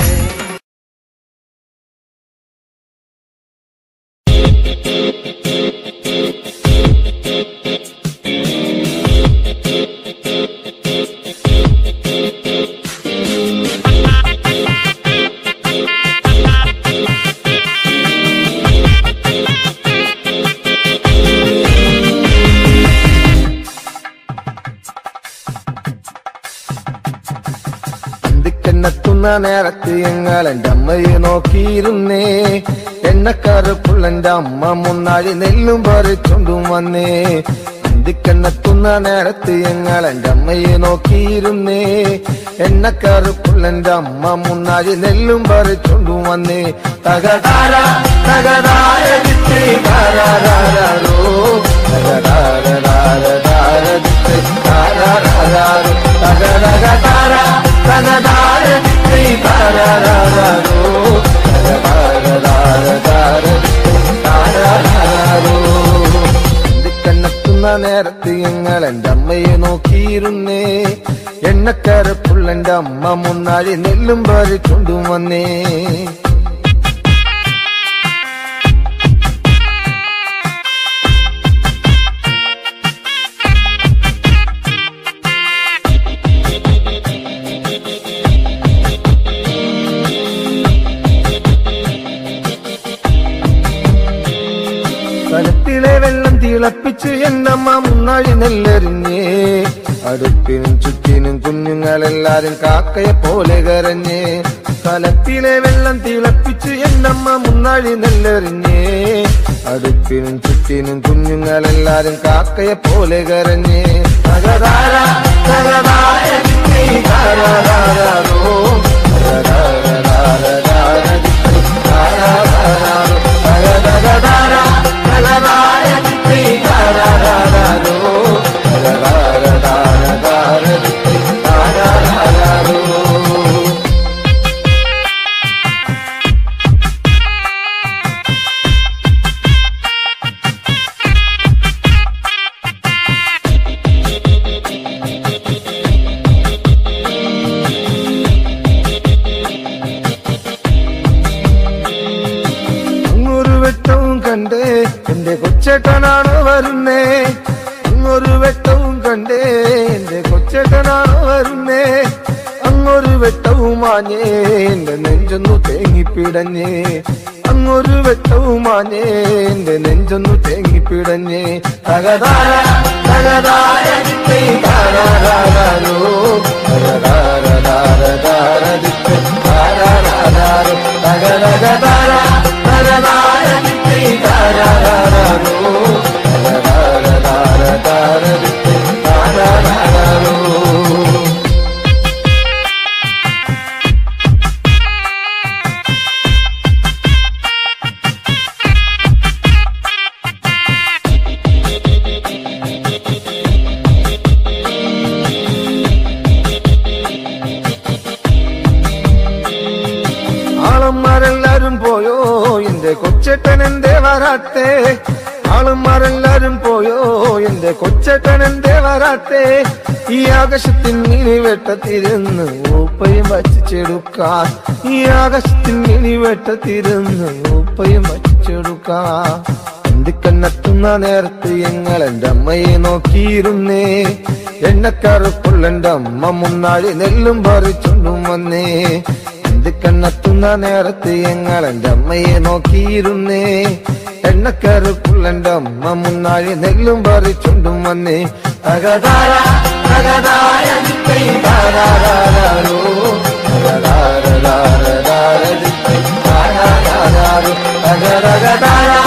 എന്നെത്തുന്ന നേരത്ത് ഞങ്ങൾ എൻ്റെ അമ്മയെ നോക്കിയിരുന്നേ, എണ്ണക്കറുപ്പുള്ളെൻ്റെ അമ്മ മുന്നാഴി നെല്ലും പറിച്ചൊണ്ടും വന്നേ. അന്തിക്കെന്നെത്തുന്ന നേരത്ത് ഞങ്ങൾ എൻ്റെ അമ്മയെ നോക്കിയിരുന്നേ, എണ്ണക്കറുപ്പുള്ളെൻ്റെ അമ്മ മുന്നാഴി നെല്ലും പറിച്ചൊണ്ടും വന്നേ. തകതാര തകതാര തകതാര കണ്ണെത്തുന്ന നേരത്ത് ഞങ്ങൾ എൻ്റെ അമ്മയെ നോക്കിയിരുന്നേ. എണ്ണക്കരപ്പുള്ള എൻ്റെ അമ്മ മുന്നാഴി നെല്ലും പറിക്കൊണ്ടു വന്നേ. കലത്തിലെ വെള്ളം തിളപ്പിച്ച് എന്നമ്മ മുന്നാഴി നെല്ലെറിഞ്ഞേ. അടുപ്പിനും ചുറ്റിനും കുഞ്ഞുങ്ങളെല്ലാരും കാക്കയെ പോലെ കരഞ്ഞേ. കലത്തിലെ വെള്ളം തിളപ്പിച്ച് എന്നമ്മ മുന്നാഴി നെല്ലെറിഞ്ഞേ. അടുപ്പിനും ചുറ്റിനും കുഞ്ഞുങ്ങളെല്ലാരും കാക്കയെ പോലെ കരഞ്ഞേ. തകതാര തകതാര താരാരോ കണ്ടേ എന്റെ കൊച്ചേട്ടനാണോ വരുന്നേ. അങ്ങൊരു വെട്ടവും കണ്ടേ എന്റെ കൊച്ചേട്ടനാണോ വരുന്നേ. അങ്ങൊരു വെട്ടവും മാഞ്ഞേ എന്റെ നെഞ്ചൊന്നു തേങ്ങിപ്പിടഞ്ഞേ. അങ്ങൊരു വെട്ടവും മാഞ്ഞേ എന്റെ നെഞ്ചൊന്നു തേങ്ങിപ്പിടഞ്ഞേ. തകതാര തകതാര താരാരോ തകതകതാര ആളന്മാരെല്ലാരും പോയോ എന്റെ കൊച്ചേട്ടൻ എന്തേ വരാത്തേ. ആളന്മാരെല്ലാരും പോയോ എന്റെ കൊച്ചേട്ടൻ എന്തേ വരാത്തേ. ഈ ആകാശത്തിൻ മിനി വെട്ടത്തിരുന്ന് ഉപ്പയും വച്ചിച്ചെടുക്കാൻ. ഈ ആകാശത്തിൻ മിനി വെട്ടത്തിരുന്ന് ഉപ്പയും വച്ചിച്ചെടുക്കാൻ. കണ്ണെത്തുന്ന നേരത്ത് ഞങ്ങൾ എൻ്റെ അമ്മയെ നോക്കിയിരുന്നേ. എണ്ണക്കറുപ്പുള്ള എൻ്റെ അമ്മ മുന്നാഴി നെല്ലും പറിച്ചൊണ്ടും വന്നേ. കണ്ണെത്തുന്ന നേരത്ത് ഞങ്ങൾ എൻ്റെ അമ്മയെ നോക്കിയിരുന്നേ. എണ്ണക്കറുപ്പുള്ള എൻ്റെ അമ്മ മുന്നാഴി നെല്ലും പറിച്ചൊണ്ടും വന്നേ. തകതാര തകതാര താരാരോ തകതകതാര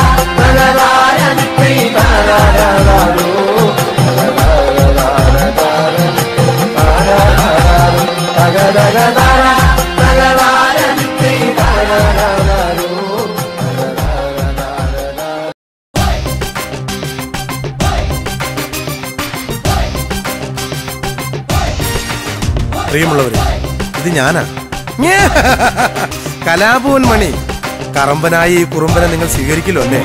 പ്രിയമുള്ളവരെ, ഇത് ഞാനാ കലാഭവൻ മണി. കറമ്പനായി ഈ കുറുമ്പനെ നിങ്ങൾ സ്വീകരിക്കില്ലോ അല്ലേ?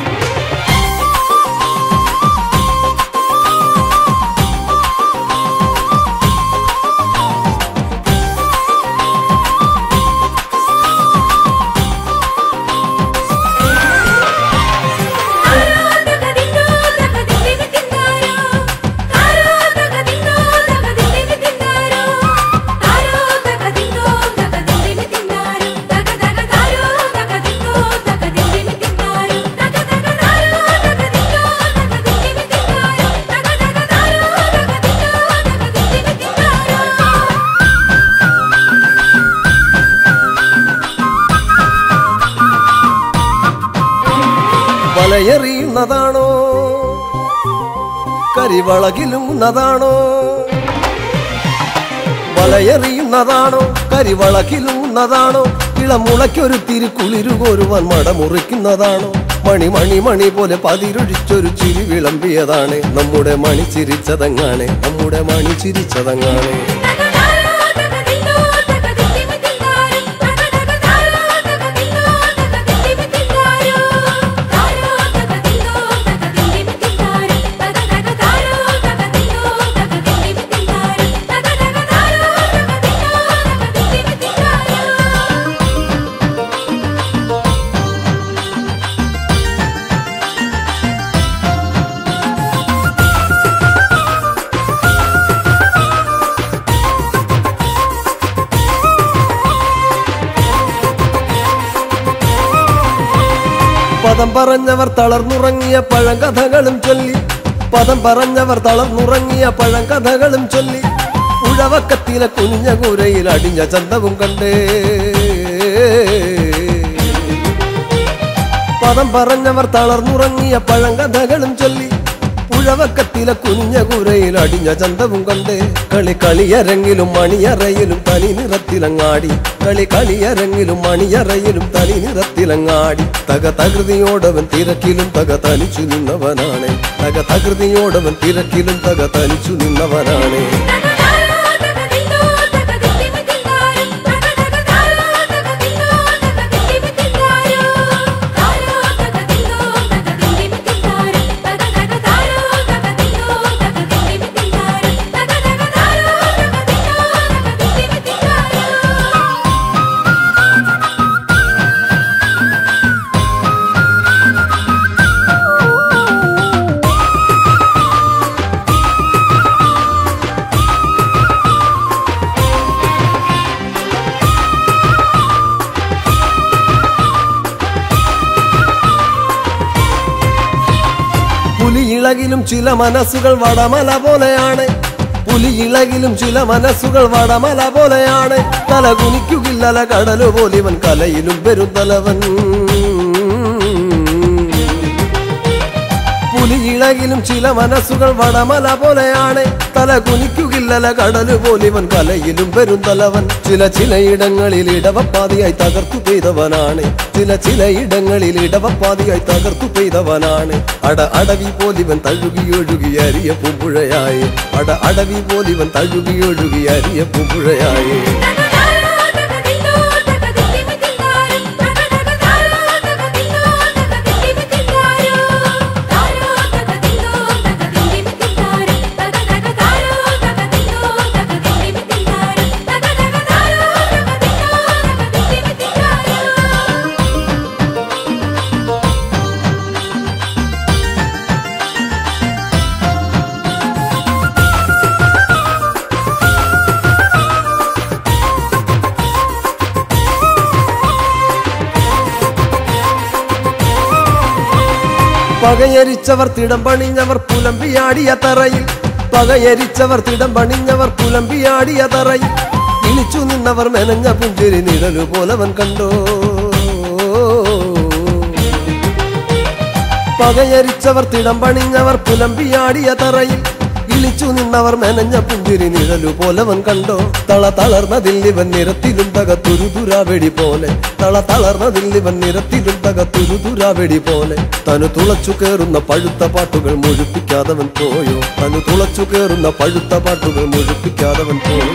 വലയെറിയുന്നതാണോ കരിവളകിലുന്നതാണോ? വലയെറിയുന്നതാണോ കരിവളകിലുന്നതാണോ? ഇളമുളയ്ക്കൊരു തിരുക്കുളിരു കോരുവാൻ മടമുറിക്കുന്നതാണോ? മണി മണി മണി പോലെ പതിരൊഴിച്ചൊരു ചിരി വിളമ്പിയതാണ് നമ്മുടെ മണി ചിരിച്ചതങ്ങാണ് നമ്മുടെ മണി ചിരിച്ചതങ്ങാണ് പദം പറഞ്ഞവർ തളർന്നുറങ്ങിയ പഴങ്കഥകളും ചൊല്ലി പദം പറഞ്ഞവർ തളർന്നുറങ്ങിയ പഴങ്കഥകളും ചൊല്ലി ഉഴവക്കത്തിലെ കുനിഞ്ഞ കൂരയിൽ അടിഞ്ഞ ചന്തവും കണ്ടേ പദം പറഞ്ഞവർ തളർന്നുറങ്ങിയ പഴങ്കഥകളും ചൊല്ലി ഉഴവക്കത്തിലെ കുനിഞ്ഞ കൂരയിൽ അടിഞ്ഞ ചന്തവും കണ്ടേ കളി കളിയരങ്ങിലും മണിയറയിലും തനി നിറത്തിലങ്ങാടി കളി കളിയരങ്ങിലും മണിയറയിലും തനി നിറത്തിലങ്ങാടി തകൃതിയോടവൻ തിരക്കിലും തനിച്ചു നിന്നവനാണ് തകൃതിയോടവൻ തിരക്കിലും തനിച്ചു നിന്നവനാണ് പുലിയിളകിലും ചില മനസ്സുകൾ വടമല പോലെയാണ് പുലിയിളകിലും ചില മനസ്സുകൾ വടമല പോലെയാണ് തല കുനിക്കുകില്ലല കടലു പോലിവൻ കലയിലും പെരുന്തലവൻ പുലിയിളകിലും ചില മനസ്സുകൾ വടമല പോലെയാണ് തല കുനിക്കുകില്ലല കടലു പോലിവൻ കലയിലും പെരുന്തലവൻ ചിലയിടങ്ങളിൽ ഇടവപ്പാതിയായി തകർത്തു പെയ്തവനാണ് ചിലയിടങ്ങളിൽ ഇടവപ്പാതിയായി തകർത്തു പെയ്തവനാണ് അടവി പോലിവൻ തഴുകിയൊഴുകി അരിയ പൂമ്പുഴയായി അടവി പോലിവൻ തഴുകിയൊഴുകി അരിയ പൂമ്പുഴയായി പകയരിച്ചവർ തിടം പണിഞ്ഞവർ പുലമ്പിയാടിയ തറയിൽ പകയരിച്ചവർ തിടം പണിഞ്ഞവർ പുലമ്പിയാടിയ തറയിൽ ഇളിച്ചു നിന്നവർ മെനഞ്ഞ പുഞ്ചിരി നിഴലു പോലവൻ കണ്ടോ പകയരിച്ചവർ തിടം പണിഞ്ഞവർ പുലമ്പിയാടിയ തറയിൽ ഇളിച്ചു നിന്നവർ മെനഞ്ഞ പുഞ്ചിരി നിഴലു പോലവൻ കണ്ടോ തളർന്നതില്ലിവൻ നിരത്തിലും തകത്തുരുതുരാവെടി പോലെ തളർന്നതില്ലിവൻ നിരത്തിലും തകത്തുരുതുരാവെടി പോലെ തനു തുളച്ചു കേറുന്ന പഴുത്ത പാട്ടുകൾ മുഴുപ്പിക്കാതവൻ പോയോ തനു തുളച്ചു കേറുന്ന പഴുത്ത പാട്ടുകൾ മുഴുപ്പിക്കാതവൻ പോയോ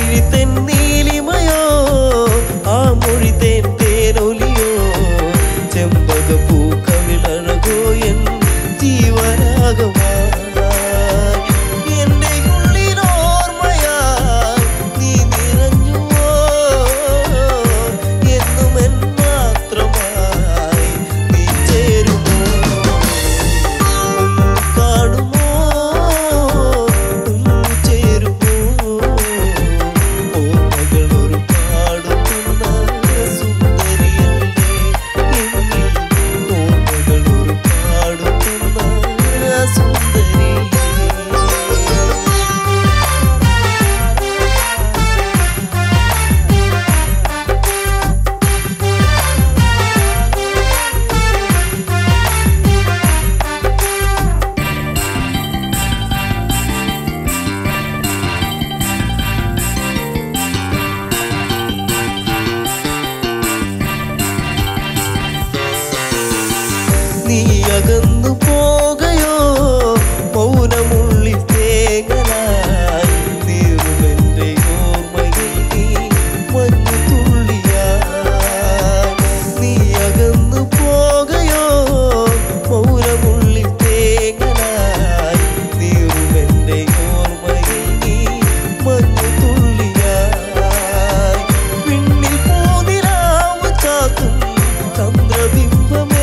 മിഴി തെന്നീലിമയോ ആ മൊഴി തേനൊലിയോ ചെമ്പക പൂക്കവിളഴകോ എൻ ജീവരാഗമായി എന്റെ ഉള്ളിലോർമ്മയായി നീ നിറഞ്ഞുവോ എന്നും എൻ മാത്രമായി നീ ചേരുമോ കാണുമോ ചേരുമോ ഓർമ്മകൾ ഒരുപാട് തന്ന സുന്ദരിയല്ലേ എന്നിൽ ഓർമ്മകൾ ഒരുപാട് തന്ന സുന്ദരി നീ അകന്നു പോകയോ മൗനമുള്ളിൽ തേങ്ങലായി നീറുമെന്റെ ഓർമ്മയിൽ നീ മഞ്ഞു തുള്ളിയായി നീ അകന്നു പോകയോ മൗനമുള്ളിൽ തേങ്ങലായി നീറുമെന്റെ ഓർമ്മയിൽ നീ മഞ്ഞു തുള്ളിയായി പിന്നിൽ പോതിരാവ് ചാത്തും ചന്ദ്രബിംബമേ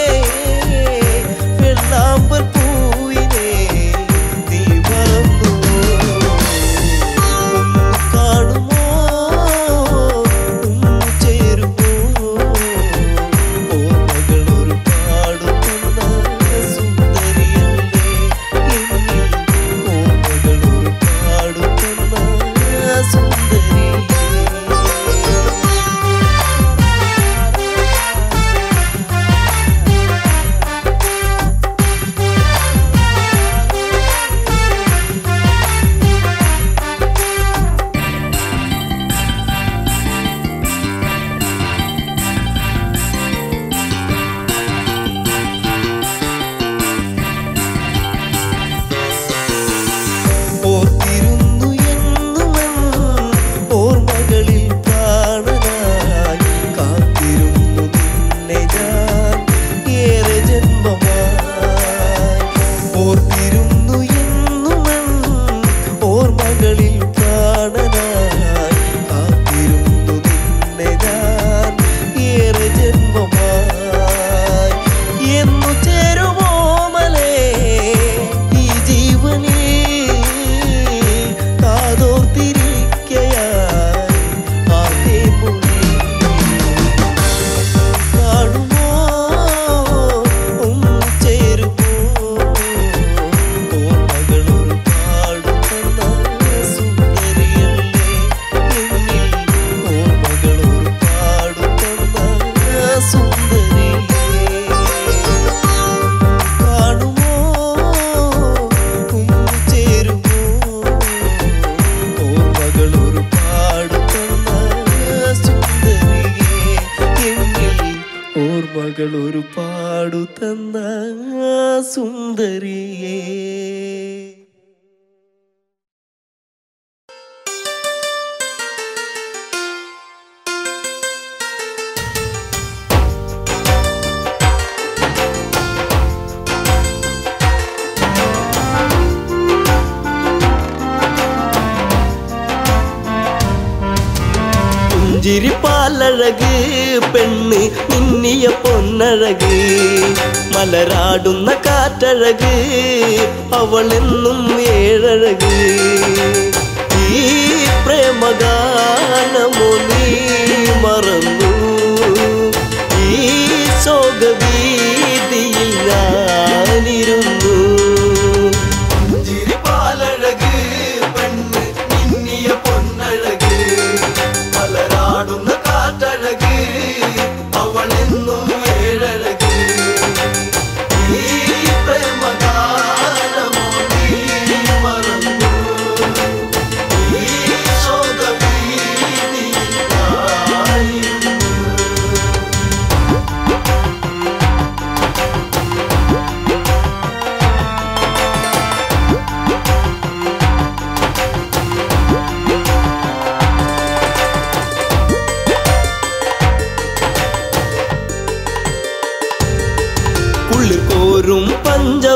വെള്ളാമ്പൽ പൂവിനെ നീ മറന്നു കാണുമോ ചേരുമോ ഓർമ്മകൾ ഒരുപാട് തന്ന സുന്ദരിയല്ലേ എന്നിൽ ഓർമ്മകൾ ഒരുപാട് തന്ന സുന്ദരി ഓർത്തിരുന്നു എന്നുമെൻ ഓർമ്മകളിൽ പ്രാണനായി കാത്തിരുന്നു നിന്നെ ഞാൻ ഏറെ ജന്മമായി ഓർത്തിരുന്നു എന്നുമെൻ ഓർമ്മകളിൽ പ്രാണനായി കാത്തിരുന്നു നിന്നെ ഞാൻ ഏറെ ജന്മമായി എന്നു ചേരുമോ മലേ ഈ ജീവനിൽ കാതോർത്തിരിക്കയായി ആദ്യ മൊഴി കാണുമോ ചേരുമോ ഓർമ്മകൾ ഒരുപാട് തന്ന സുന്ദരിയല്ലേ എന്നിൽ ഓർമ്മകൾ ഒരുപാട് തന്ന സുന്ദരി കാണുമോ ചേരുമോ ഓർമ്മകൾ ഒരുപാട് തന്ന സുന്ദരിയെ എന്നിൽ ഓർമ്മകൾ ഒരുപാട് തന്ന സുന്ദരിയെ പുഞ്ചിരിപ്പാലഴക് പെണ്ണ് മിന്നിയ പൊന്നഴക് മലരാടുന്ന കാറ്റഴക് അവളെന്നും ഏഴഴക് ഈ പ്രേമഗാനമോ നീ മറന്നു ഈ ശോകവീതിയിൽ ഞാനിരുന്നു പുഞ്ചിരിപ്പാലഴക് പെണ്ണ് മിന്നിയ പൊന്നഴക് മലരാടുന്ന കാറ്റഴക് അവളെന്നും ഏഴഴക് ഈ പ്രേമഗാനമോ നീ മറന്നു ഈ ശോകവീതിയിൽ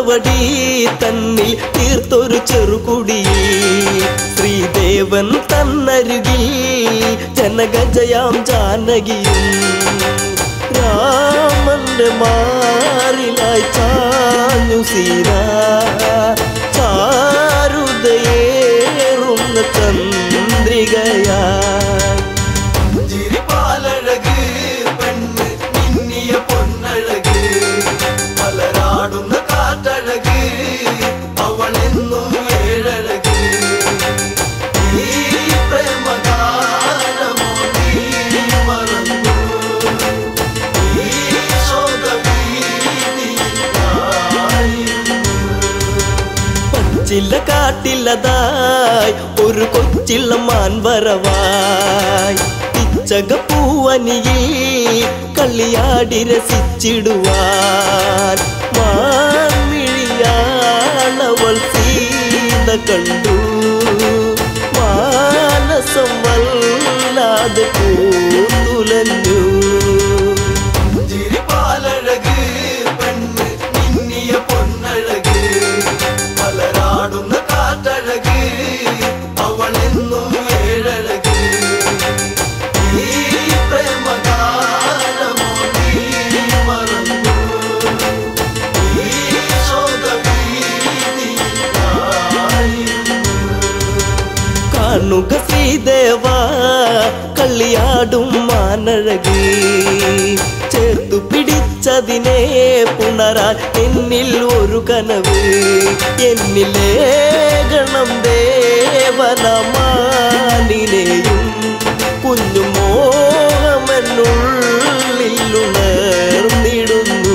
ചാവടി തന്നിൽ തീർത്തൊരു ചെറുകുടി ശ്രീദേവൻ തന്നരുകിൽ ജനഗജയാം ജാനകിയും രാമന്റെ മാറിലായി ചാഞ്ഞു സീന ചാരുതയേറുന്ന ചന്ദ്രികയാ ചിരിപ്പാലഴക് പെണ്ണ് മിന്നിയ പൊന്നഴക് മലരാടുന്ന കാറ്റഴക് അവളെന്നും ഏഴഴക് ഈ പ്രേമഗാനമോ നീ മറന്നു ഈ ശോകവീതിയായിരുന്നു പച്ചില കാട്ടില്ലതായി ഒരു കൊച്ചിള്ള മാൻവരവായി പിച്ചകപ്പൂവനിയിൽ കളിയാടി രസിച്ചിടുവാൻ മാൻമിഴിയാളവൾ സീത കണ്ടു മാനസം വല്ലാതെ പൂത്തുലഞ്ഞു ചിരിപ്പാലഴക് പെണ്ണ് മിന്നിയ പൊന്നഴക് മലരാടുന്ന കാറ്റഴക് അവളെന്നും ഏഴഴക് ഈ പ്രേമഗാനമോ നീ മറന്നു ഈ ശോകവീതിയായിരുന്നു കാണുക ശ്രീദേവ കളിയാടും മാനഴകി ചേർത്തു പിടിച്ചതിനെ പുണരാൻ എന്നിൽ ഒരു കനവ് എന്നിലേ ഗണം ദേവനമാനിനെയും കുഞ്ഞു മോഹമെന്നുള്ളിലുണർന്നിടുന്നു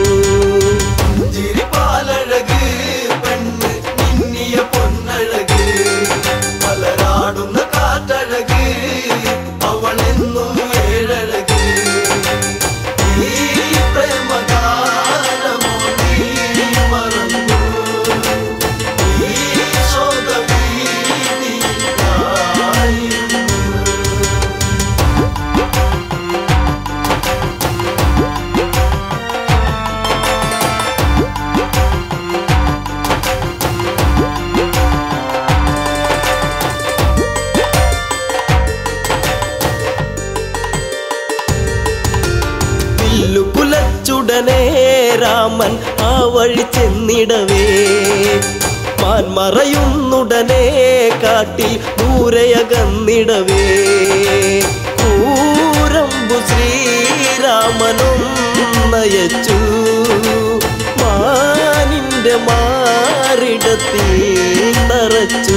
ചിരിപ്പാലഴക് പെണ്ണ് മിന്നിയ പൊന്നഴക് മലരാടുന്ന കാറ്റഴക് അവളെന്നും ഏഴഴക് ഈ പ്രേമഗാനമോ നീ മറന്നു ഈ ശോകവീതിയായിരുന്നു കുലച്ചുടനെ രാമൻ ആ വഴി ചെന്നിടവേ മാൻമറയുന്നുടനെ കാട്ടിൽ ദൂരയകന്നിടവേ കൂരമ്പു ശ്രീരാമനും നയച്ചു മാനിന്റെ മാറിടത്തിൽ തറച്ചു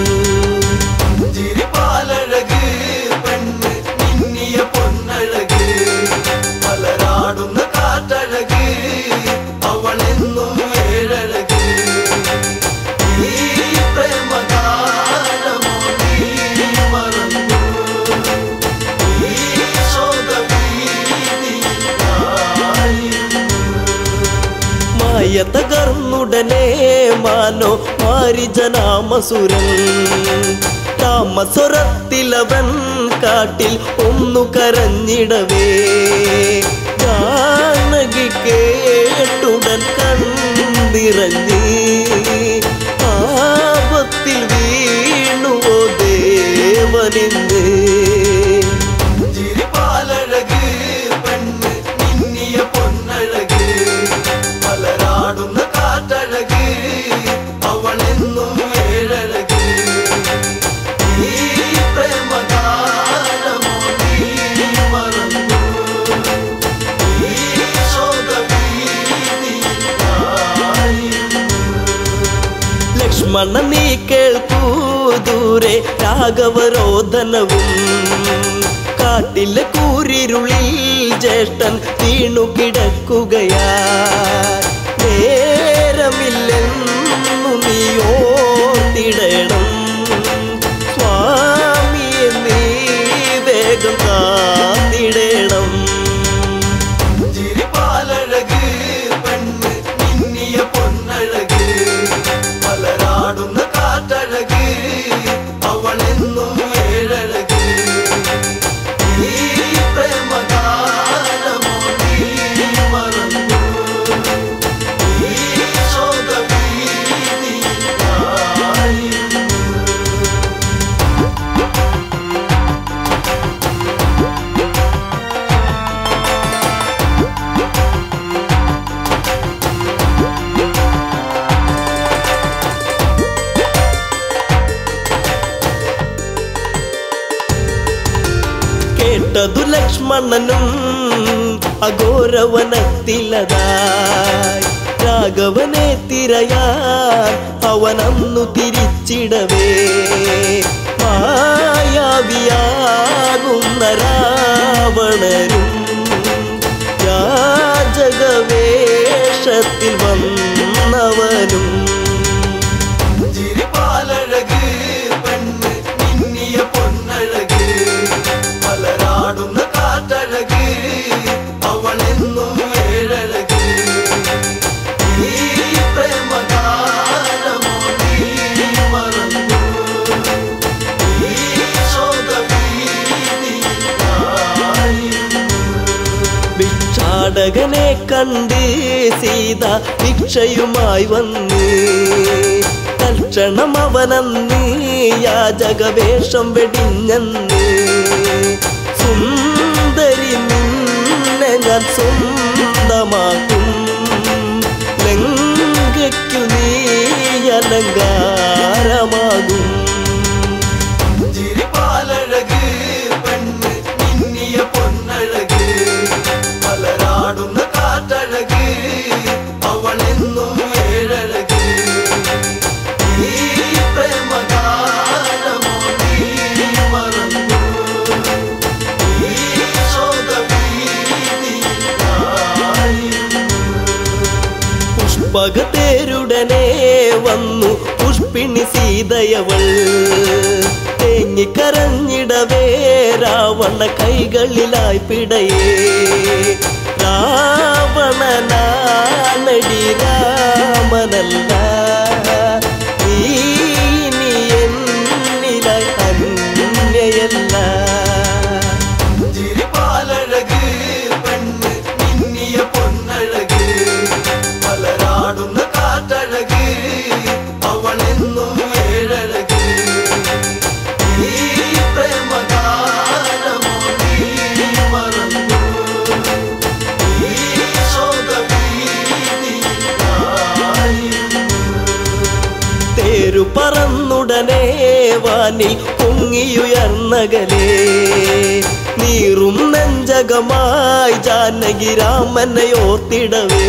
ചിരിപ്പാലഴക് പെണ്ണ് മിന്നിയ പൊന്നഴക് മലരാടുന്ന കാറ്റഴക് അവളെന്നും ഏഴഴക് ഈ പ്രേമഗാനമോ നീ മറന്നു ഈ ശോകവീതിയായിരുന്നു മായ തകർന്നുടനെ മാനോ മാരിജനാമസുരൻ താമസ്വരത്തിലവൻ കാട്ടിൽ ഒന്നു കരഞ്ഞിടവേ ജാനകി കേട്ടുടൻ കണ്ണിറങ്ങി ആപത്തിൽ വീണുവോ ദേവനിന്ന് ചിരിപ്പാലഴക് പെണ്ണ് മിന്നിയ പൊന്നഴക് മലരാടുന്ന കാറ്റഴക് അവളെന്നും ഏഴഴക് ഈ പ്രേമഗാനമോ നീ മറന്നു ഈ ശോകവീതിയായിരുന്നു ലക്ഷ്മണ നീ കേൾക്കൂ ദൂരെ രാഘവരോധനവും കാട്ടിലെ കൂരിരുളിൽ ജ്യേഷ്ഠൻ വീണു കിടക്കുകയാ നേരമില്ലെന്നു നീ ഓർത്തിടണം സ്വാമിയെ നീ വേഗം കാത്തിടണം ചിരിപ്പാലഴക് പെണ്ണ് മിന്നിയ പൊന്നഴക് മലരാടുന്ന കാറ്റഴക് അവളെന്നും ഏഴഴക് ഈ പ്രേമഗാനമോ നീ മറന്നു ഈ ശോക വിട്ടതു ലക്ഷ്മണനും അഘോരവനത്തിലതായി രാഘവനെ തിരയാൻ അവനന്നു തിരിച്ചിടവേ മായാവിയാകുന്ന രാവണനും യാചകവേഷത്തിൽ വന്നവനും ചിരിപാലഴക് പെണ്ണ് മിന്നിയ പൊന്നഴക് മലരാടുന്ന കാറ്റഴക് അവളെന്നും ഏഴഴക് ഈ പ്രേമഗാനമോ നീ മറന്നു ഈ ശോകവീതിയായിരുന്നു ഭിക്ഷാടകനെ കണ്ട് സീത ഭിക്ഷയുമായി വന്ന് തൽക്ഷണം അവനന്ന് യാചകവേഷം വെടിഞ്ഞന്ന് സുന്ദരി നിന്നെ ഞാൻ സ്വന്തമാക്കും ലങ്കയ്ക്കു നീ അലങ്കാരമാകും ചിരിപാലഴക് പെണ്ണ് മിന്നിയ പൊന്നഴക് മലരാടുന്ന കാറ്റഴക് അവളെന്നും ഏഴഴക് ഈ പ്രേമഗാനമോ നീ മറന്നു ഈ ശോകവീതിയായിരുന്നു പുഷ്പകത്തേരുടനെ വന്നു പുഷ്പിണി സീതയവൾ തേങ്ങിക്കരഞ്ഞിടവേ രാവണ കൈകളിലായി പിടയേ രാവണനാണടി രാമനല്ല നീ ഇനി എന്നിലായി അന്യയല്ല ചിരിപാലഴക് പെണ്ണ് മിന്നിയ പൊന്നഴക് മലരാടുന്ന കാറ്റഴക് അവളെന്നും ഏഴഴക് ഈ പ്രേമഗാനമോ നീ മറന്നു ഈ ശോകവീതിയായിരുന്നു തേരു പറന്നുടനെ വാനിൽ പൊങ്ങിയുയർന്നകലേ നീറും നെഞ്ചകമായി ജാനകി രാമനെ ഓർത്തിടവേ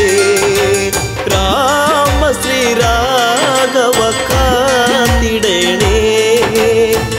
രാമ ശ്രീരാഘവ കാത്തിടണേ